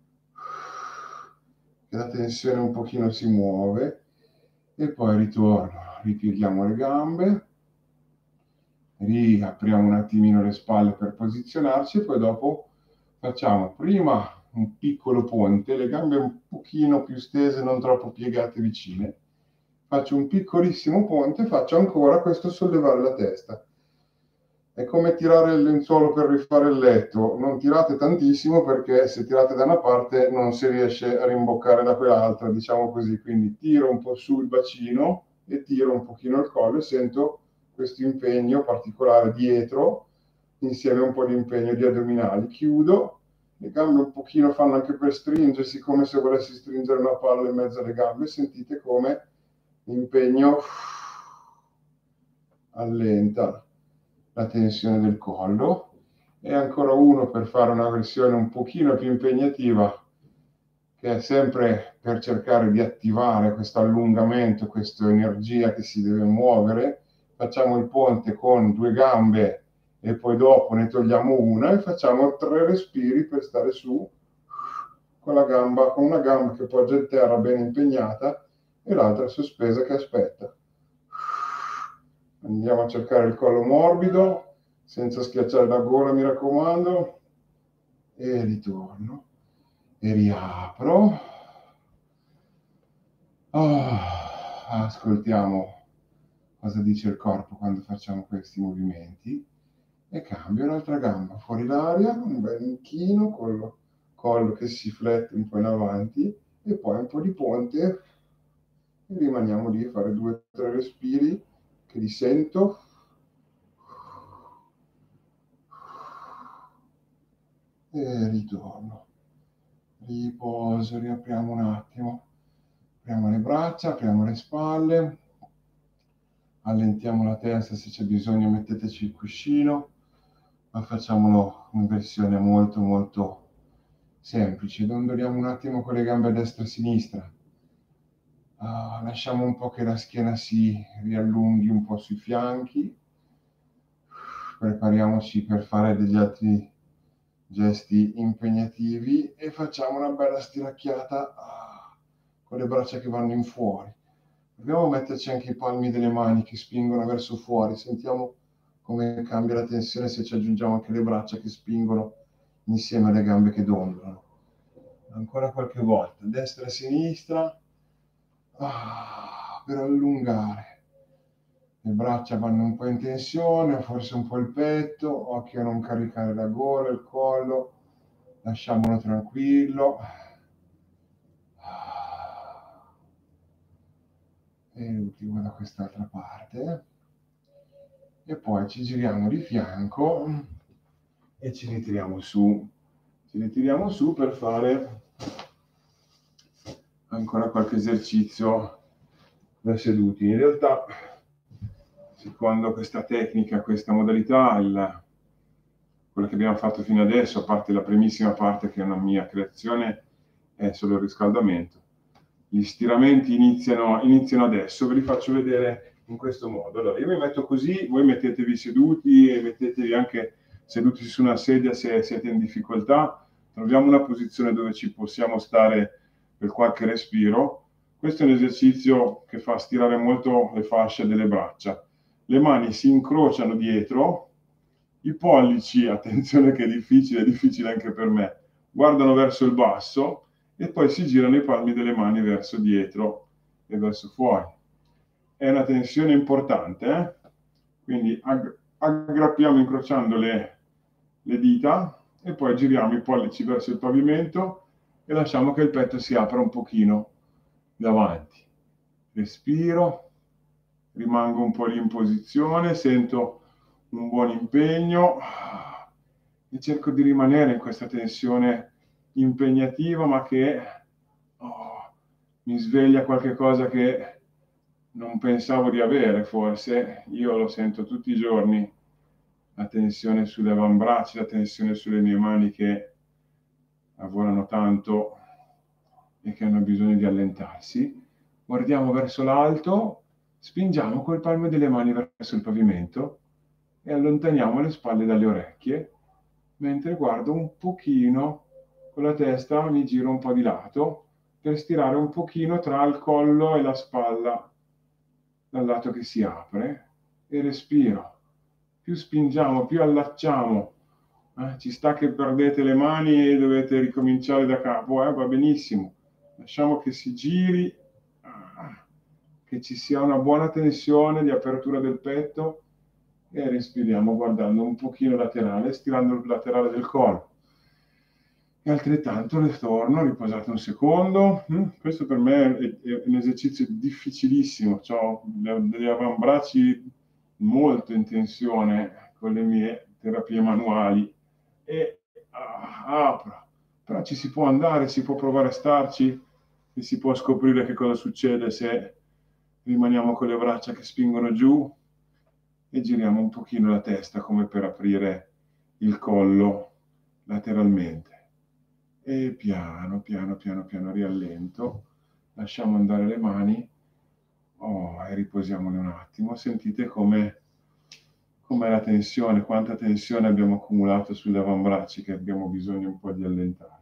che la tensione un pochino si muove, e poi ritorno, ripieghiamo le gambe, riapriamo un attimino le spalle per posizionarci e poi dopo facciamo prima un piccolo ponte, le gambe un pochino più stese, non troppo piegate vicine. Faccio un piccolissimo ponte, faccio ancora questo sollevare la testa. È come tirare il lenzuolo per rifare il letto, non tirate tantissimo perché se tirate da una parte non si riesce a rimboccare da quell'altra, diciamo così, quindi tiro un po' sul bacino e tiro un pochino il collo e sento questo impegno particolare dietro, insieme a un po' di impegno di addominali. Chiudo, le gambe un pochino fanno anche per stringersi, come se volessi stringere una palla in mezzo alle gambe, sentite come l'impegno allenta la tensione del collo. E ancora uno per fare una versione un pochino più impegnativa, che è sempre per cercare di attivare questo allungamento, questa energia che si deve muovere. Facciamo il ponte con due gambe e poi dopo ne togliamo una e facciamo tre respiri per stare su con la gamba, con una gamba che poggia in terra ben impegnata e l'altra sospesa che aspetta. Andiamo a cercare il collo morbido, senza schiacciare la gola, mi raccomando, e ritorno, e riapro. Oh, ascoltiamo cosa dice il corpo quando facciamo questi movimenti, e cambio l'altra gamba, fuori l'aria, un bel inchino, con il collo che si flette un po' in avanti, e poi un po' di ponte, e rimaniamo lì a fare due o tre respiri che li sento. E ritorno, riposo, riapriamo un attimo, apriamo le braccia, apriamo le spalle, allentiamo la testa, se c'è bisogno metteteci il cuscino, ma facciamolo in versione molto molto semplice. Dondoliamo un attimo con le gambe a destra e a sinistra, uh, lasciamo un po' che la schiena si riallunghi un po' sui fianchi, prepariamoci per fare degli altri gesti impegnativi e facciamo una bella stiracchiata ah, con le braccia che vanno in fuori. Proviamo a metterci anche i palmi delle mani che spingono verso fuori, sentiamo come cambia la tensione se ci aggiungiamo anche le braccia che spingono insieme alle gambe che dondolano. Ancora qualche volta, destra e sinistra, ah, per allungare. Le braccia vanno un po' in tensione, forse un po' il petto, occhio a non caricare la gola, il collo, lasciamolo tranquillo. E l'ultimo da quest'altra parte. E poi ci giriamo di fianco e ci ritiriamo su. Ci ritiriamo su per fare ancora qualche esercizio da seduti. In realtà, secondo questa tecnica, questa modalità, il, quello che abbiamo fatto fino adesso, a parte la primissima parte che è una mia creazione, è solo il riscaldamento. Gli stiramenti iniziano, iniziano adesso, ve li faccio vedere in questo modo. Allora, io mi metto così, voi mettetevi seduti e mettetevi anche seduti su una sedia se siete in difficoltà. Troviamo una posizione dove ci possiamo stare per qualche respiro. Questo è un esercizio che fa stirare molto le fasce delle braccia. Le mani si incrociano dietro, i pollici, attenzione che è difficile, è difficile anche per me, guardano verso il basso e poi si girano i palmi delle mani verso dietro e verso fuori. È una tensione importante, eh? Quindi ag- aggrappiamo incrociando le, le dita e poi giriamo i pollici verso il pavimento e lasciamo che il petto si apra un pochino davanti. Respiro, rimango un po' lì in posizione, sento un buon impegno e cerco di rimanere in questa tensione impegnativa, ma che oh, mi sveglia qualche cosa che non pensavo di avere, forse. Io lo sento tutti i giorni, la tensione sulle avambraccia, la tensione sulle mie mani che lavorano tanto e che hanno bisogno di allentarsi. Guardiamo verso l'alto, spingiamo col palmo delle mani verso il pavimento e allontaniamo le spalle dalle orecchie, mentre guardo un pochino con la testa, mi giro un po' di lato per stirare un pochino tra il collo e la spalla dal lato che si apre e respiro. Più spingiamo, più allacciamo. Eh, ci sta che perdete le mani e dovete ricominciare da capo, eh? Va benissimo. Lasciamo che si giri, che ci sia una buona tensione di apertura del petto e respiriamo guardando un pochino laterale, stirando il laterale del collo. E altrettanto ritorno, riposate un secondo. Questo per me è, è un esercizio difficilissimo, ho degli avambracci molto in tensione con le mie terapie manuali e ah, apro. Però ci si può andare, si può provare a starci e si può scoprire che cosa succede se rimaniamo con le braccia che spingono giù e giriamo un pochino la testa come per aprire il collo lateralmente. E piano, piano, piano, piano riallento, lasciamo andare le mani oh, e riposiamole un attimo. Sentite come com'è la tensione, quanta tensione abbiamo accumulato sugli avambracci che abbiamo bisogno un po' di allentare.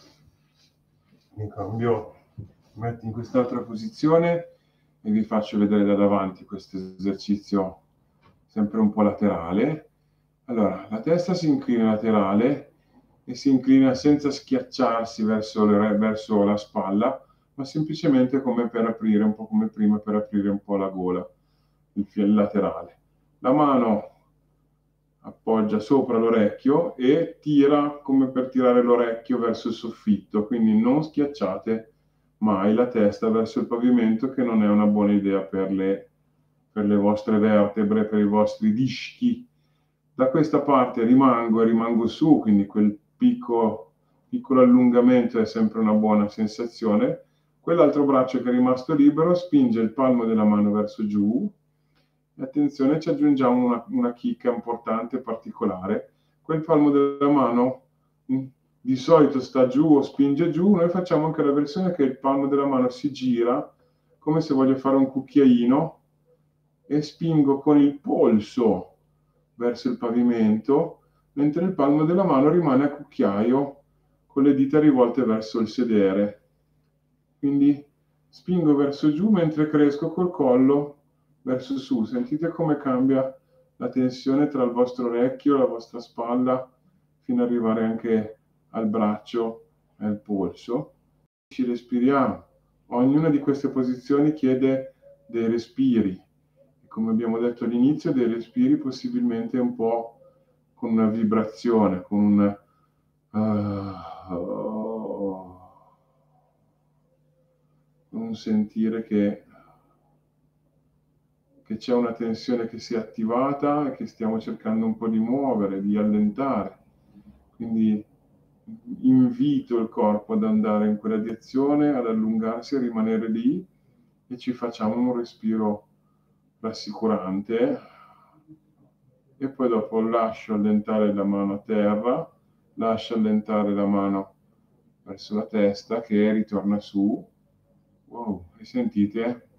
Mi cambio, mi metto in quest'altra posizione e vi faccio vedere da davanti questo esercizio sempre un po' laterale. Allora, la testa si inclina laterale e si inclina senza schiacciarsi verso, le, verso la spalla, ma semplicemente come per aprire, un po' come prima, per aprire un po' la gola, il filo laterale. La mano appoggia sopra l'orecchio e tira come per tirare l'orecchio verso il soffitto, quindi non schiacciate mai la testa verso il pavimento, che non è una buona idea per le, per le vostre vertebre, per i vostri dischi. Da questa parte rimango e rimango su, quindi quel piccolo, piccolo allungamento è sempre una buona sensazione. Quell'altro braccio che è rimasto libero spinge il palmo della mano verso giù. E attenzione, ci aggiungiamo una, una chicca importante, particolare. Quel palmo della mano mh, di solito sta giù o spinge giù, noi facciamo anche la versione che il palmo della mano si gira, come se voglio fare un cucchiaino, e spingo con il polso verso il pavimento, mentre il palmo della mano rimane a cucchiaio con le dita rivolte verso il sedere. Quindi spingo verso giù mentre cresco col collo verso su. Sentite come cambia la tensione tra il vostro orecchio e la vostra spalla fino ad arrivare anche al braccio e al polso. Ci respiriamo. Ognuna di queste posizioni chiede dei respiri. Come abbiamo detto all'inizio, dei respiri possibilmente un po' con una vibrazione, con un uh, oh, un sentire che, che c'è una tensione che si è attivata e che stiamo cercando un po' di muovere, di allentare. Quindi invito il corpo ad andare in quella direzione, ad allungarsi, a rimanere lì e ci facciamo un respiro rassicurante e poi dopo lascio allentare la mano a terra, lascio allentare la mano verso la testa che ritorna su. Wow, e sentite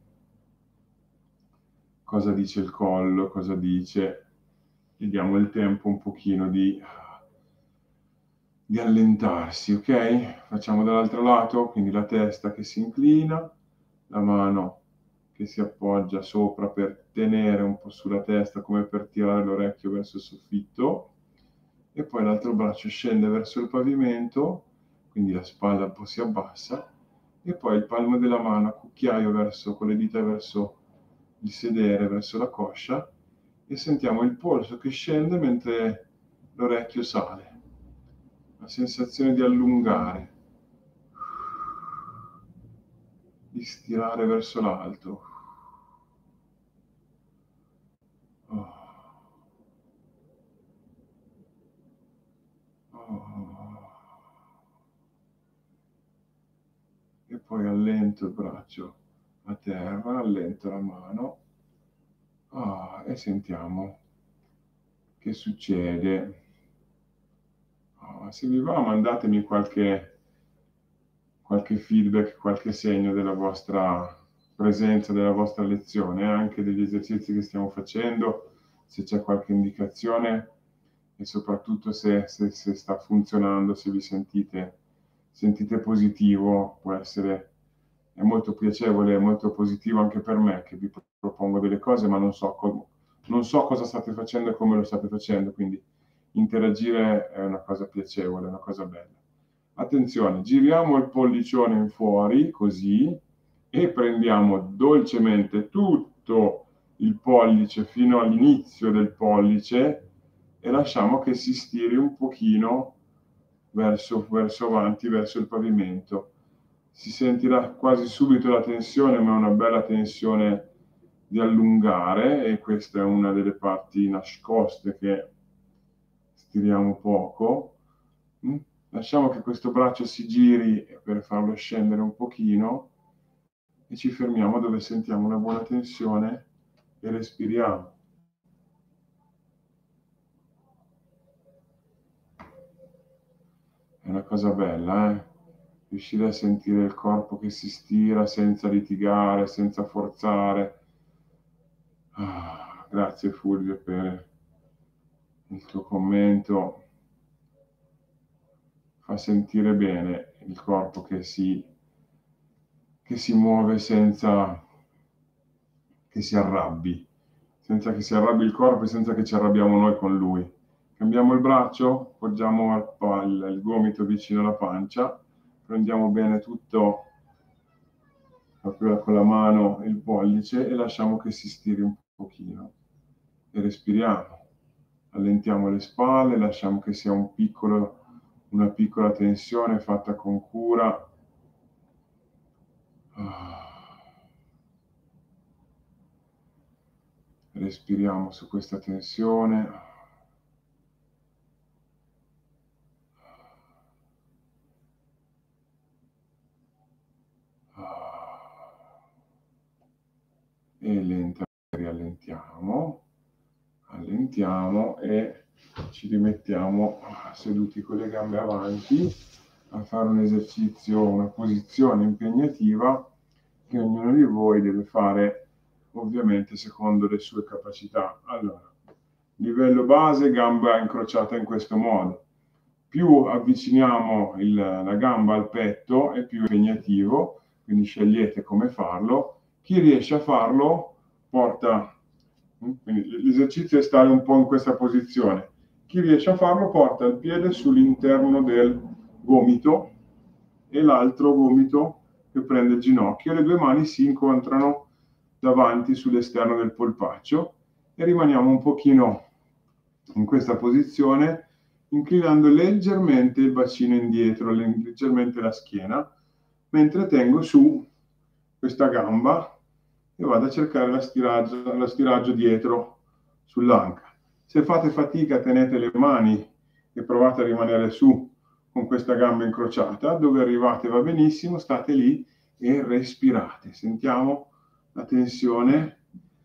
cosa dice il collo, cosa dice, gli diamo il tempo un pochino di, di allentarsi, ok? Facciamo dall'altro lato, quindi la testa che si inclina, la mano che si appoggia sopra per tenere un po' sulla testa come per tirare l'orecchio verso il soffitto e poi l'altro braccio scende verso il pavimento, quindi la spalla un po' si abbassa e poi il palmo della mano a cucchiaio verso, con le dita verso il sedere, verso la coscia e sentiamo il polso che scende mentre l'orecchio sale, la sensazione di allungare, di stirare verso l'alto. Oh. Oh. E poi allento il braccio a terra, allento la mano oh, e sentiamo che succede. Oh, se vi va mandatemi qualche, qualche feedback, qualche segno della vostra presenza, della vostra lezione, anche degli esercizi che stiamo facendo, se c'è qualche indicazione e soprattutto se, se, se sta funzionando, se vi sentite, sentite positivo, può essere, è molto piacevole, è molto positivo anche per me che vi propongo delle cose, ma non so, com- non so cosa state facendo e come lo state facendo, quindi interagire è una cosa piacevole, è una cosa bella. Attenzione, giriamo il pollicione in fuori, così, e prendiamo dolcemente tutto il pollice fino all'inizio del pollice e lasciamo che si stiri un pochino verso, verso avanti, verso il pavimento. Si sentirà quasi subito la tensione, ma è una bella tensione di allungare e questa è una delle parti nascoste che stiriamo poco. Lasciamo che questo braccio si giri per farlo scendere un pochino e ci fermiamo dove sentiamo una buona tensione e respiriamo. È una cosa bella, eh? Riuscire a sentire il corpo che si stira senza litigare, senza forzare. Ah, grazie Fulvio per il tuo commento. Fa sentire bene il corpo che si, che si muove senza che si arrabbi, senza che si arrabbi il corpo e senza che ci arrabbiamo noi con lui. Cambiamo il braccio, poggiamo il, il gomito vicino alla pancia, prendiamo bene tutto proprio con la mano il pollice e lasciamo che si stiri un pochino e respiriamo. Allentiamo le spalle, lasciamo che sia un piccolo, una piccola tensione fatta con cura. Respiriamo su questa tensione. E lentamente riallentiamo, allentiamo e ci rimettiamo seduti con le gambe avanti a fare un esercizio, una posizione impegnativa che ognuno di voi deve fare ovviamente secondo le sue capacità. Allora, livello base, gamba incrociata in questo modo. Più avviciniamo il, la gamba al petto è più impegnativo, quindi scegliete come farlo. Chi riesce a farlo porta Quindi l'esercizio è stare un po' in questa posizione. Chi riesce a farlo porta il piede sull'interno del gomito e l'altro gomito che prende il ginocchio, e le due mani si incontrano davanti sull'esterno del polpaccio e rimaniamo un pochino in questa posizione, inclinando leggermente il bacino indietro, leggermente la schiena, mentre tengo su questa gamba e vado a cercare la stiraggio, lo stiraggio dietro sull'anca. Se fate fatica, tenete le mani e provate a rimanere su con questa gamba incrociata. Dove arrivate va benissimo, state lì e respirate. Sentiamo la tensione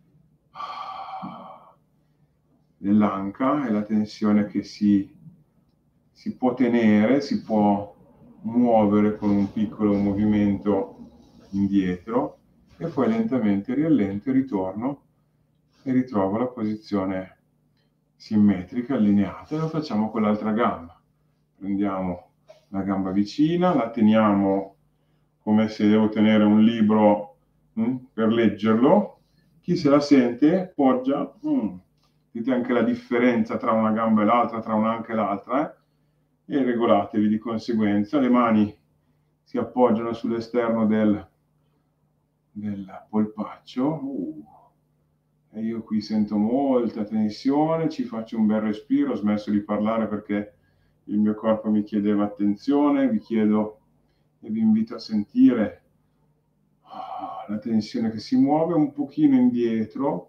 dell'anca e la tensione che si, si può tenere, si può muovere con un piccolo movimento indietro, e poi lentamente riallento e ritorno e ritrovo la posizione simmetrica, allineata, e lo facciamo con l'altra gamba. Prendiamo la gamba vicina, la teniamo come se devo tenere un libro mh, per leggerlo. Chi se la sente poggia, mh, dite anche la differenza tra una gamba e l'altra, tra un'anca e l'altra, eh? E regolatevi di conseguenza. Le mani si appoggiano sull'esterno del, del polpaccio. Uh. E io qui sento molta tensione, ci faccio un bel respiro, ho smesso di parlare perché il mio corpo mi chiedeva attenzione, vi chiedo e vi invito a sentire oh, la tensione che si muove un pochino indietro,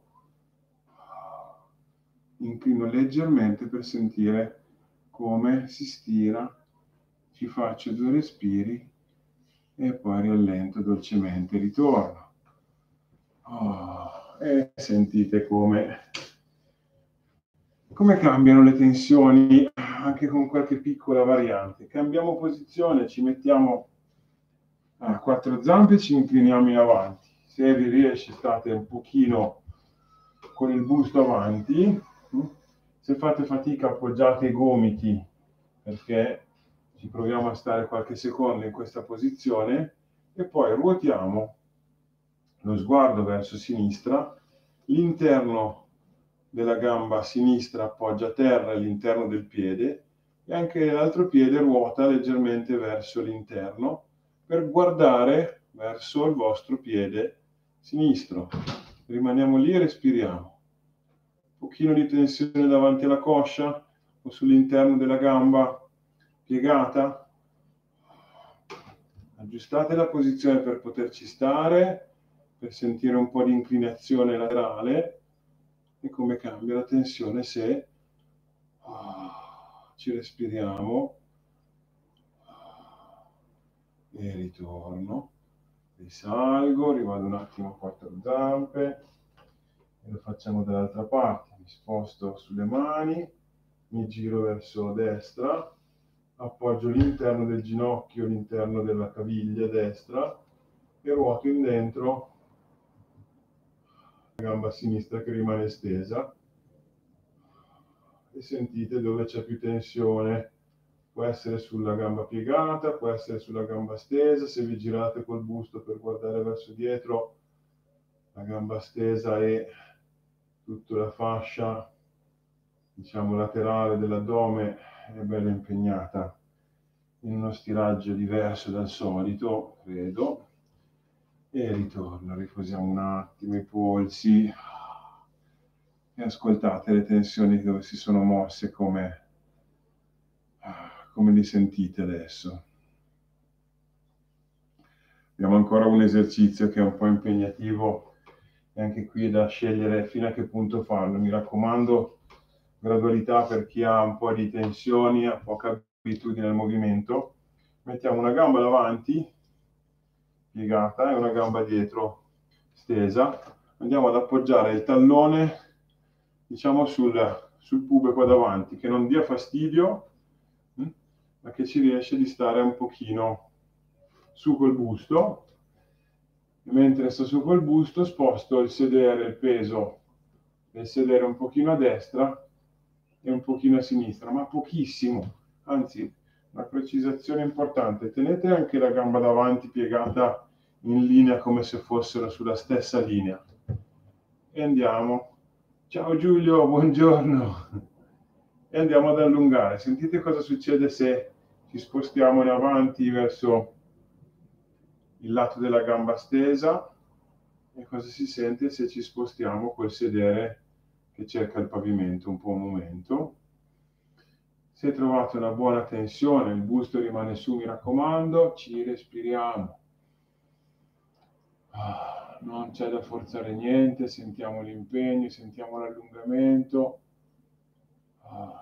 inclino leggermente per sentire come si stira, ci faccio due respiri e poi riallento dolcemente, ritorno. Oh. E sentite come, come cambiano le tensioni anche con qualche piccola variante. Cambiamo posizione, ci mettiamo a quattro zampe e ci incliniamo in avanti. Se vi riesce state un pochino con il busto avanti. Se fate fatica appoggiate i gomiti, perché ci proviamo a stare qualche secondo in questa posizione, e poi ruotiamo lo sguardo verso sinistra, l'interno della gamba sinistra appoggia a terra e l'interno del piede, e anche l'altro piede ruota leggermente verso l'interno per guardare verso il vostro piede sinistro. Rimaniamo lì e respiriamo. Un pochino di tensione davanti alla coscia o sull'interno della gamba piegata. Aggiustate la posizione per poterci stare, per sentire un po' di inclinazione laterale e come cambia la tensione se oh, ci respiriamo e ritorno, risalgo, rivado un attimo a quattro zampe e lo facciamo dall'altra parte. Mi sposto sulle mani, mi giro verso destra, appoggio l'interno del ginocchio, l'interno della caviglia destra e ruoto in dentro la gamba sinistra che rimane stesa, e sentite dove c'è più tensione. Può essere sulla gamba piegata, può essere sulla gamba stesa. Se vi girate col busto per guardare verso dietro, la gamba stesa e tutta la fascia, diciamo, laterale dell'addome è bella impegnata in uno stiraggio diverso dal solito, credo. E ritorno, riposiamo un attimo i polsi e ascoltate le tensioni dove si sono mosse, come, come li sentite adesso. Abbiamo ancora un esercizio che è un po' impegnativo e anche qui è da scegliere fino a che punto farlo. Mi raccomando, gradualità per chi ha un po' di tensioni, ha poca abitudine al movimento. Mettiamo una gamba davanti piegata e una gamba dietro stesa. Andiamo ad appoggiare il tallone, diciamo, sul, sul pube qua davanti, che non dia fastidio, hm? ma che ci riesce di stare un pochino su col busto. E mentre sto su col busto sposto il sedere, il peso del sedere un pochino a destra e un pochino a sinistra, ma pochissimo, anzi una precisazione importante. Tenete anche la gamba davanti piegata in linea come se fossero sulla stessa linea e andiamo Ciao Giulio, buongiorno. E andiamo ad allungare. Sentite cosa succede se ci spostiamo in avanti verso il lato della gamba stesa e cosa si sente se ci spostiamo col sedere che cerca il pavimento un po' un momento. Se trovate una buona tensione, il busto rimane su, mi raccomando, ci respiriamo. Ah, non c'è da forzare niente, sentiamo l'impegno, sentiamo l'allungamento. Ah.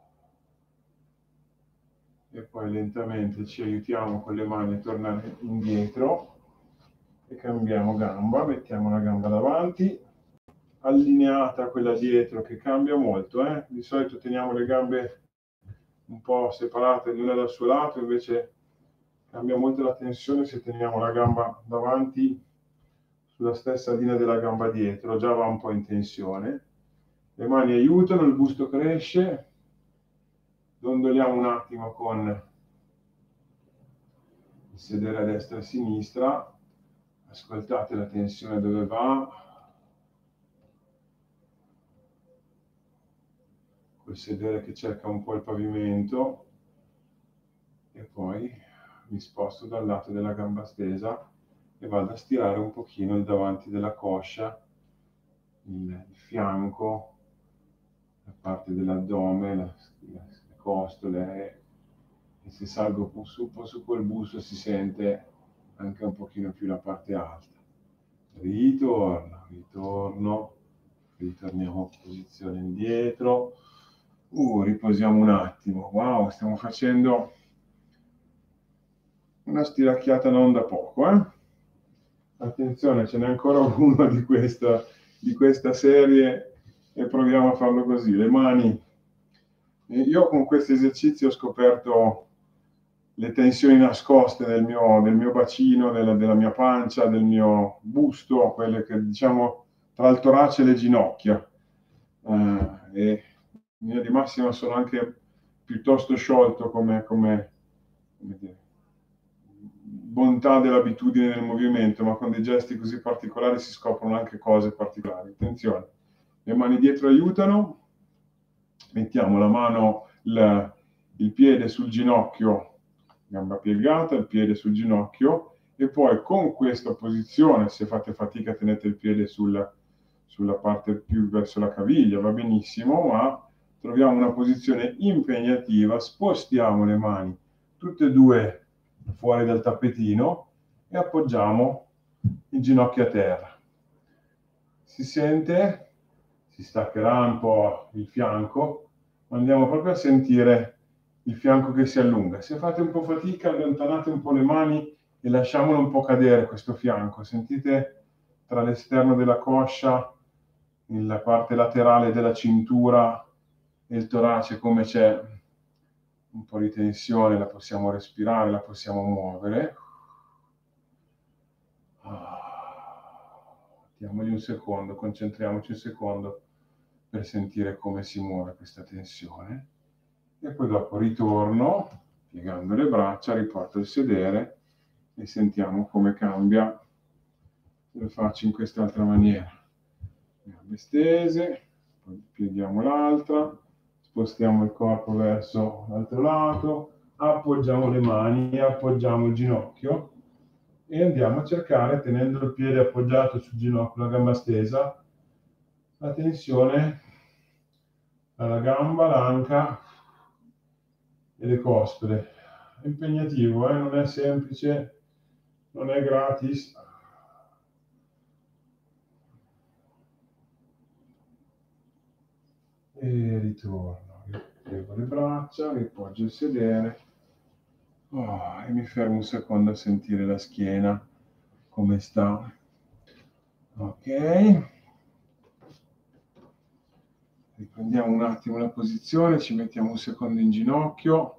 E poi lentamente ci aiutiamo con le mani a tornare indietro e cambiamo gamba, mettiamo la gamba davanti, allineata a quella dietro che cambia molto, eh? Di solito teniamo le gambe un po' separate l'una dal suo lato, invece cambia molto la tensione se teniamo la gamba davanti sulla stessa linea della gamba dietro, già va un po' in tensione. Le mani aiutano, il busto cresce, dondoliamo un attimo con il sedere a destra e a sinistra, ascoltate la tensione dove va, col sedere che cerca un po' il pavimento e poi mi sposto dal lato della gamba stesa e vado a stirare un pochino il davanti della coscia, il, il fianco, la parte dell'addome, la, la, le costole, e se salgo un su, un po' su quel busto si sente anche un pochino più la parte alta. Ritorno, ritorno, ritorniamo in posizione indietro. Uh, riposiamo un attimo. Wow, stiamo facendo una stiracchiata non da poco, eh? Attenzione, ce n'è ancora uno di questa, di questa serie e proviamo a farlo così. Le mani. Io con questi esercizi ho scoperto le tensioni nascoste del mio, del mio bacino, della, della mia pancia, del mio busto, quelle che diciamo tra il torace e le ginocchia. Uh, e in linea di massima sono anche piuttosto sciolto come, come, come dire, bontà dell'abitudine del movimento, ma con dei gesti così particolari si scoprono anche cose particolari. Attenzione, le mani dietro aiutano, mettiamo la mano, il, il piede sul ginocchio, gamba piegata, il piede sul ginocchio, e poi con questa posizione, se fate fatica tenete il piede sul, sulla parte più verso la caviglia, va benissimo, ma troviamo una posizione impegnativa, spostiamo le mani tutte e due fuori dal tappetino e appoggiamo il ginocchio a terra. Si sente, si staccherà un po' il fianco, ma andiamo proprio a sentire il fianco che si allunga. Se fate un po' fatica, allontanate un po' le mani e lasciamolo un po' cadere questo fianco. Sentite tra l'esterno della coscia, la parte laterale della cintura e il torace come c'è un po' di tensione, la possiamo respirare, la possiamo muovere. Diamogli un secondo, concentriamoci un secondo per sentire come si muove questa tensione. E poi dopo ritorno, piegando le braccia, riporto il sedere e sentiamo come cambia. Lo faccio in quest'altra maniera. Gambe stese, poi pieghiamo l'altra, spostiamo il corpo verso l'altro lato, appoggiamo le mani e appoggiamo il ginocchio e andiamo a cercare, tenendo il piede appoggiato sul ginocchio, la gamba stesa, la tensione alla gamba, l'anca e le costole. È impegnativo, eh? Non è semplice, non è gratis. E ritorno, ripiego le braccia, ripoggio il sedere. Oh, e mi fermo un secondo a sentire la schiena, come sta. Ok. Riprendiamo un attimo la posizione, ci mettiamo un secondo in ginocchio.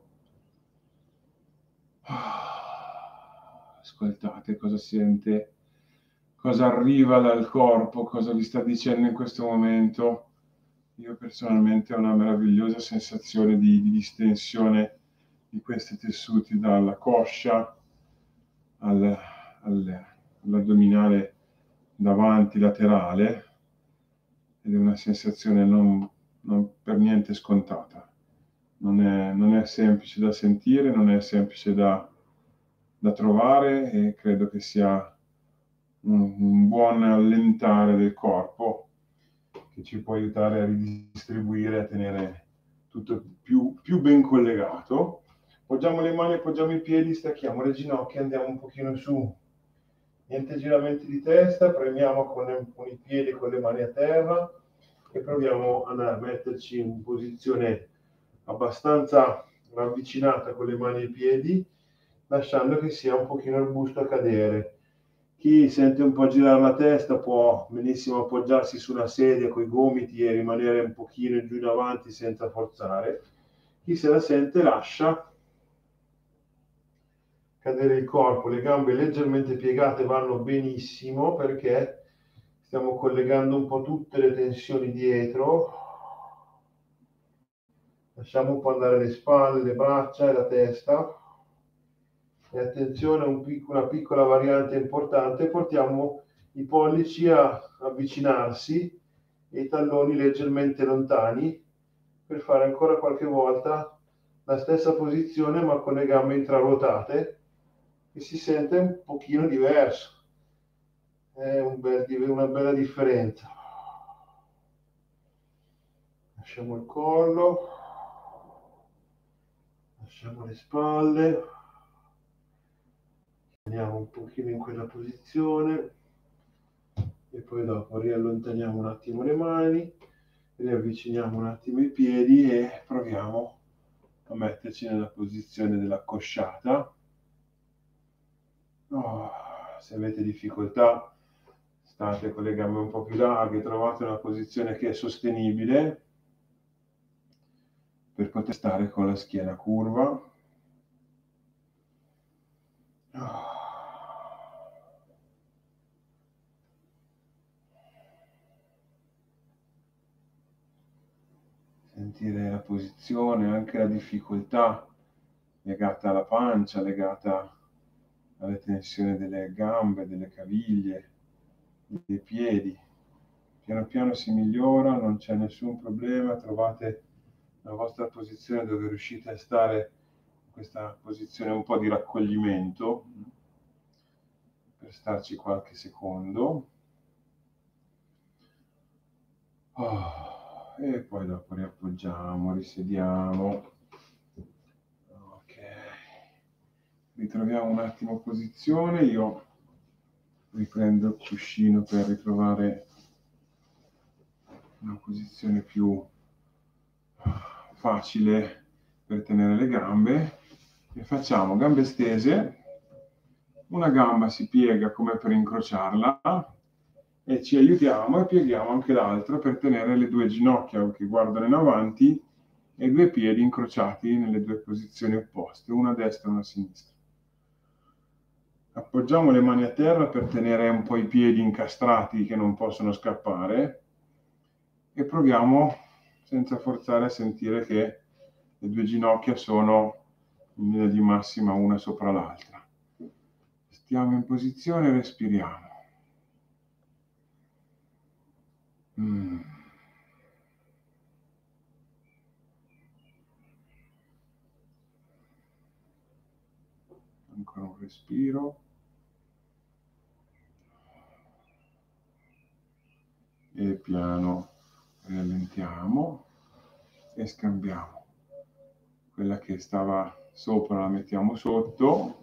Ascoltate cosa sente, cosa arriva dal corpo, cosa vi sta dicendo in questo momento. Io personalmente ho una meravigliosa sensazione di, di distensione di questi tessuti dalla coscia al, al, all'addominale davanti laterale. ed è una sensazione non, non per niente scontata. Non è, non è semplice da sentire, non è semplice da, da trovare, e credo che sia un, un buon allentare del corpo che ci può aiutare a ridistribuire, a tenere tutto più, più ben collegato. Poggiamo le mani, appoggiamo i piedi, stacchiamo le ginocchia, andiamo un pochino su. Niente giramenti di testa, premiamo con, con i piedi e con le mani a terra e proviamo a metterci in posizione abbastanza ravvicinata con le mani e i piedi, lasciando che sia un pochino il busto a cadere. Chi sente un po' girare la testa può benissimo appoggiarsi su una sedia con i gomiti e rimanere un pochino giù in avanti senza forzare. Chi se la sente lascia cadere il corpo, le gambe leggermente piegate vanno benissimo perché stiamo collegando un po' tutte le tensioni dietro. Lasciamo un po' andare le spalle, le braccia e la testa. E attenzione, un pic- una piccola variante importante, portiamo i pollici a avvicinarsi e i talloni leggermente lontani per fare ancora qualche volta la stessa posizione ma con le gambe intraruotate, e si sente un pochino diverso. È un bel, una bella differenza. Lasciamo il collo, lasciamo le spalle, andiamo un pochino in quella posizione e poi dopo riallontaniamo un attimo le mani, riavviciniamo un attimo i piedi e proviamo a metterci nella posizione dell'accosciata. Oh, se avete difficoltà, state con le gambe un po' più larghe, trovate una posizione che è sostenibile per poter stare con la schiena curva. Oh. Sentire la posizione, anche la difficoltà legata alla pancia, legata alle tensioni delle gambe, delle caviglie, dei piedi. Piano piano si migliora, non c'è nessun problema, trovate la vostra posizione dove riuscite a stare in questa posizione un po' di raccoglimento per starci qualche secondo. Oh. E poi dopo riappoggiamo, risediamo. Ok, ritroviamo un attimo posizione. Io riprendo il cuscino per ritrovare una posizione più facile per tenere le gambe, e facciamo gambe stese, una gamba si piega come per incrociarla e ci aiutiamo e pieghiamo anche l'altra per tenere le due ginocchia che guardano in avanti e due piedi incrociati nelle due posizioni opposte, una a destra e una a sinistra. Appoggiamo le mani a terra per tenere un po' i piedi incastrati che non possono scappare e proviamo senza forzare a sentire che le due ginocchia sono in linea di massima una sopra l'altra. Stiamo in posizione e respiriamo. Mm. Ancora un respiro. E piano rallentiamo e scambiamo. Quella che stava sopra la mettiamo sotto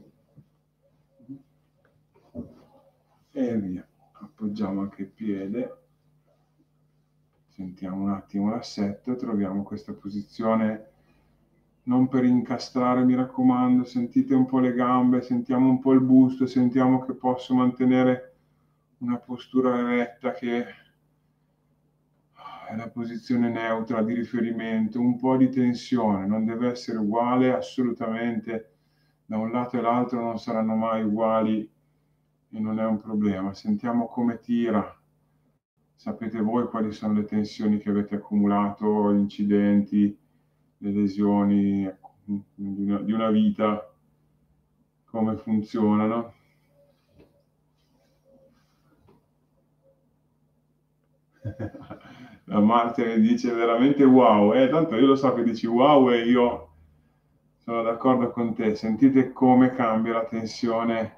e via. Appoggiamo anche il piede. Sentiamo un attimo l'assetto, troviamo questa posizione non per incastrare, mi raccomando, sentite un po' le gambe, sentiamo un po' il busto, sentiamo che posso mantenere una postura eretta che è la posizione neutra di riferimento, un po' di tensione, non deve essere uguale assolutamente, da un lato e l'altro non saranno mai uguali e non è un problema. Sentiamo come tira. Sapete voi quali sono le tensioni che avete accumulato, gli incidenti, le lesioni di una, di una vita, come funzionano. La Marta mi dice veramente wow, eh, tanto io lo so che dici wow e io sono d'accordo con te. Sentite come cambia la tensione.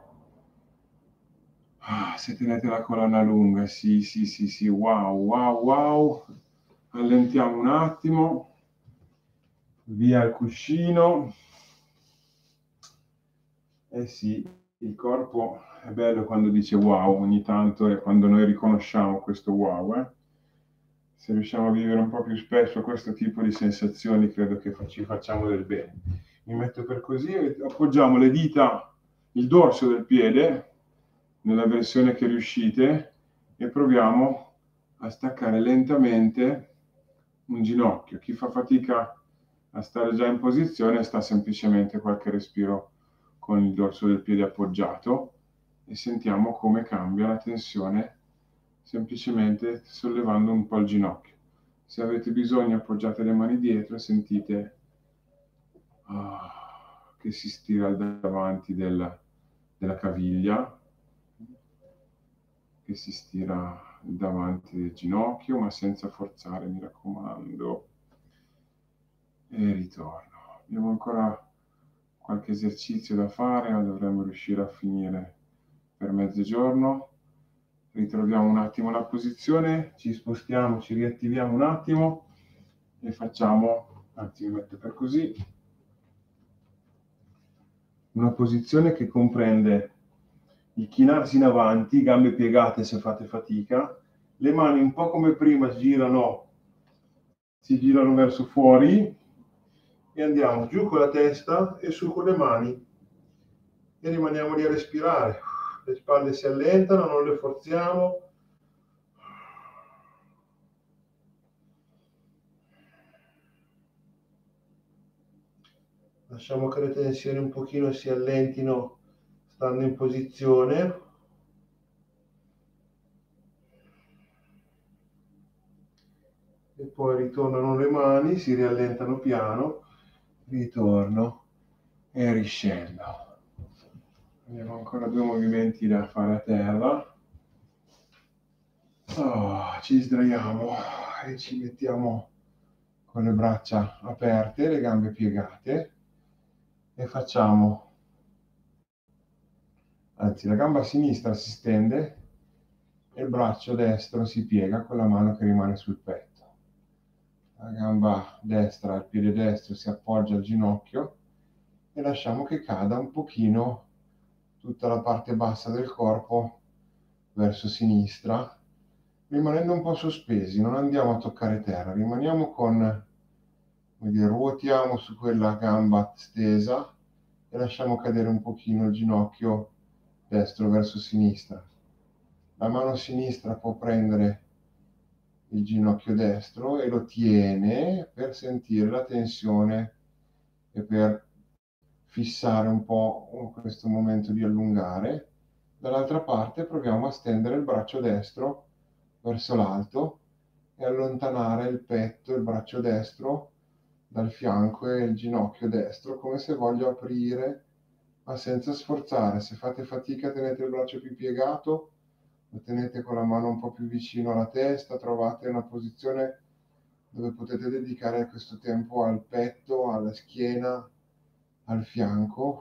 Ah, se tenete la colonna lunga, sì, sì, sì, sì, wow, wow, wow. Allentiamo un attimo, via il cuscino. Eh sì, il corpo è bello quando dice wow ogni tanto e quando noi riconosciamo questo wow, eh. Se riusciamo a vivere un po' più spesso questo tipo di sensazioni, credo che fa- ci facciamo del bene. Mi metto per così e appoggiamo le dita, il dorso del piede, nella versione che riuscite, e proviamo a staccare lentamente un ginocchio. Chi fa fatica a stare già in posizione sta semplicemente qualche respiro con il dorso del piede appoggiato e sentiamo come cambia la tensione semplicemente sollevando un po' il ginocchio. Se avete bisogno appoggiate le mani dietro e sentite ah, che si stira il davanti del, della caviglia, che si stira il davanti del ginocchio, ma senza forzare, mi raccomando. E ritorno. Abbiamo ancora qualche esercizio da fare, ma dovremmo riuscire a finire per mezzogiorno. Ritroviamo un attimo la posizione, ci spostiamo, ci riattiviamo un attimo e facciamo, anzi mi metto per così, una posizione che comprende il chinarsi in avanti, gambe piegate se fate fatica, le mani un po' come prima girano, si girano verso fuori e andiamo giù con la testa e su con le mani e rimaniamo lì a respirare. Le spalle si allentano, non le forziamo. Lasciamo che le tensioni un pochino si allentino stando in posizione. E poi ritornano le mani, si riallentano piano, ritorno e riscendo. Abbiamo ancora due movimenti da fare a terra. Oh, ci sdraiamo e ci mettiamo con le braccia aperte, le gambe piegate e facciamo, anzi la gamba sinistra si stende e il braccio destro si piega con la mano che rimane sul petto. La gamba destra, il piede destro si appoggia al ginocchio e lasciamo che cada un pochino tutta la parte bassa del corpo verso sinistra, rimanendo un po' sospesi, non andiamo a toccare terra, rimaniamo con, come dire, ruotiamo su quella gamba stesa e lasciamo cadere un pochino il ginocchio destro verso sinistra. La mano sinistra può prendere il ginocchio destro e lo tiene per sentire la tensione e per fissare un po' questo momento di allungare. Dall'altra parte proviamo a stendere il braccio destro verso l'alto e allontanare il petto, il braccio destro dal fianco e il ginocchio destro, come se voglio aprire, ma senza sforzare. Se fate fatica tenete il braccio più piegato, lo tenete con la mano un po' più vicino alla testa, trovate una posizione dove potete dedicare questo tempo al petto, alla schiena, al fianco.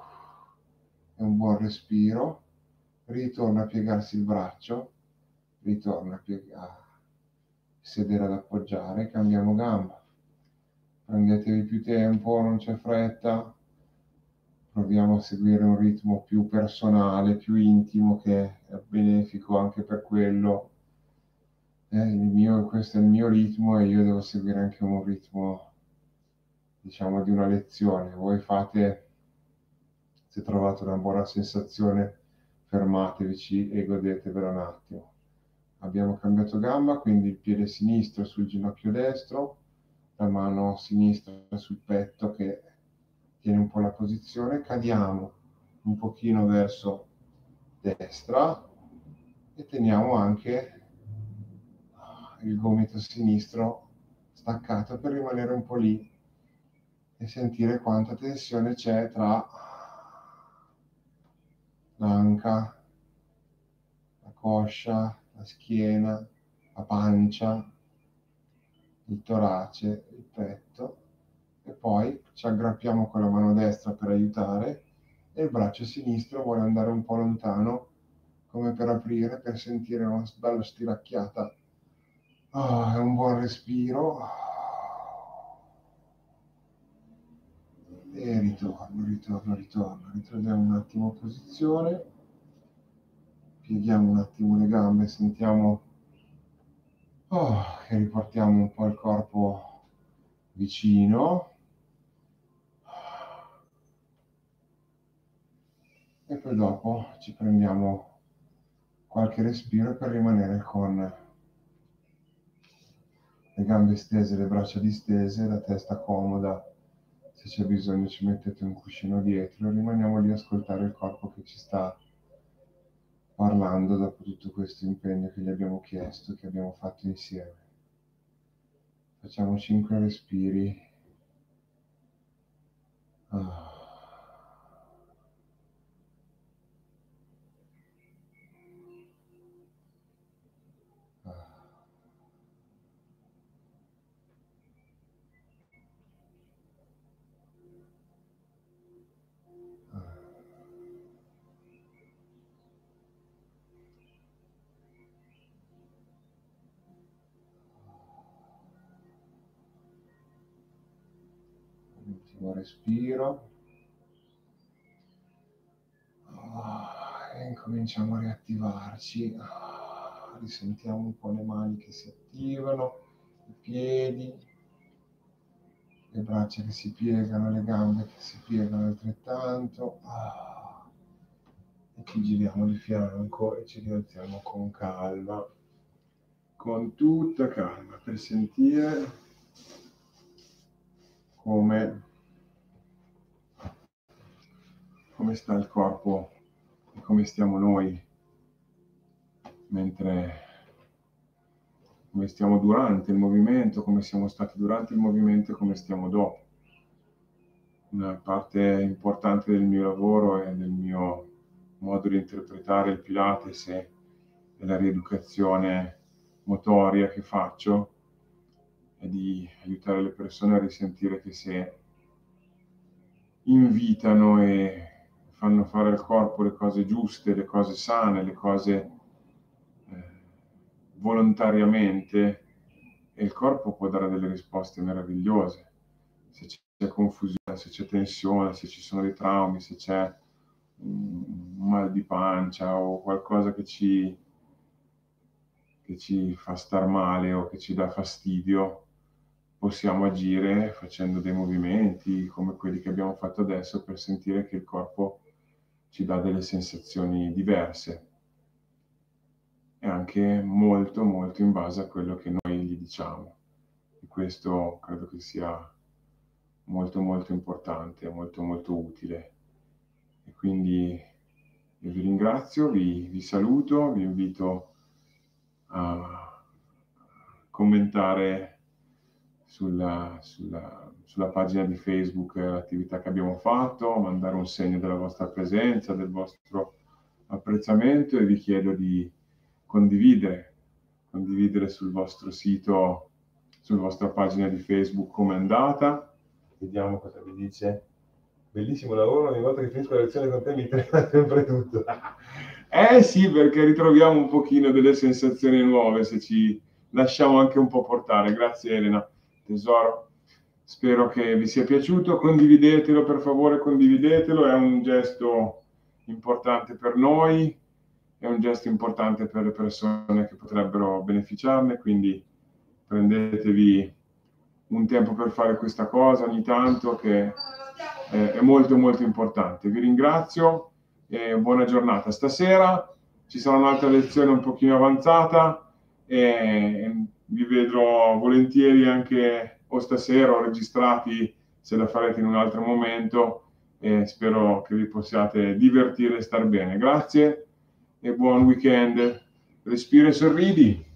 È un buon respiro, ritorna a piegarsi il braccio, ritorna a, pieg- a sedere ad appoggiare, cambiamo gamba. Prendetevi più tempo, non c'è fretta, proviamo a seguire un ritmo più personale, più intimo, che è benefico anche per quello. Eh, il mio, questo è il mio ritmo e io devo seguire anche un ritmo, diciamo, di una lezione. Voi fate, se trovate una buona sensazione, fermatevici e godetevela un attimo. Abbiamo cambiato gamba, quindi il piede sinistro sul ginocchio destro, la mano sinistra sul petto che tiene un po' la posizione, cadiamo un pochino verso destra e teniamo anche il gomito sinistro staccato per rimanere un po' lì e sentire quanta tensione c'è tra l'anca, la coscia, la schiena, la pancia. il torace, il petto, e poi ci aggrappiamo con la mano destra per aiutare e il braccio sinistro vuole andare un po' lontano, come per aprire, per sentire una bella stiracchiata. Ah, è un buon respiro. E ritorno, ritorno, ritorno. Ritroviamo un attimo posizione. Pieghiamo un attimo le gambe, sentiamo oh, che riportiamo un po' il corpo vicino. E poi dopo ci prendiamo qualche respiro per rimanere con le gambe stese, le braccia distese, la testa comoda. Se c'è bisogno ci mettete un cuscino dietro e rimaniamo lì a ascoltare il corpo che ci sta parlando dopo tutto questo impegno che gli abbiamo chiesto, che abbiamo fatto insieme. Facciamo cinque respiri. Ah. Ultimo respiro. Ah, e incominciamo a riattivarci. Ah, risentiamo un po' le mani che si attivano, i piedi, le braccia che si piegano, le gambe che si piegano altrettanto. Ah, e ci giriamo di fianco e ci rialziamo con calma, con tutta calma, per sentire come, come sta il corpo e come stiamo noi, mentre come stiamo durante il movimento, come siamo stati durante il movimento e come stiamo dopo. Una parte importante del mio lavoro e del mio modo di interpretare il Pilates e la rieducazione motoria che faccio è di aiutare le persone a risentire che se invitano e fanno fare al corpo le cose giuste, le cose sane, le cose eh, volontariamente, e il corpo può dare delle risposte meravigliose. Se c'è confusione, se c'è tensione, se ci sono dei traumi, se c'è un mal di pancia o qualcosa che ci, che ci fa star male o che ci dà fastidio, possiamo agire facendo dei movimenti come quelli che abbiamo fatto adesso per sentire che il corpo ci dà delle sensazioni diverse e anche molto molto in base a quello che noi gli diciamo. E questo credo che sia molto molto importante, molto molto utile. E quindi io vi ringrazio, vi, vi saluto, vi invito a commentare sulla, sulla, sulla pagina di Facebook l'attività che abbiamo fatto, mandare un segno della vostra presenza, del vostro apprezzamento, e vi chiedo di condividere, condividere sul vostro sito, sulla vostra pagina di Facebook come è andata. Vediamo cosa vi dice. Bellissimo lavoro, ogni volta che finisco la lezione con te mi trema sempre tutto. Eh sì, perché ritroviamo un pochino delle sensazioni nuove se ci lasciamo anche un po' portare. Grazie Elena, tesoro. Spero che vi sia piaciuto, condividetelo per favore, condividetelo, è un gesto importante per noi, è un gesto importante per le persone che potrebbero beneficiarne, quindi prendetevi un tempo per fare questa cosa ogni tanto, che è molto molto importante. Vi ringrazio e buona giornata. Stasera ci sarà un'altra lezione un pochino avanzata e vi vedrò volentieri anche o stasera o registrati se la farete in un altro momento, e spero che vi possiate divertire e star bene. Grazie e buon weekend. Respira e sorridi.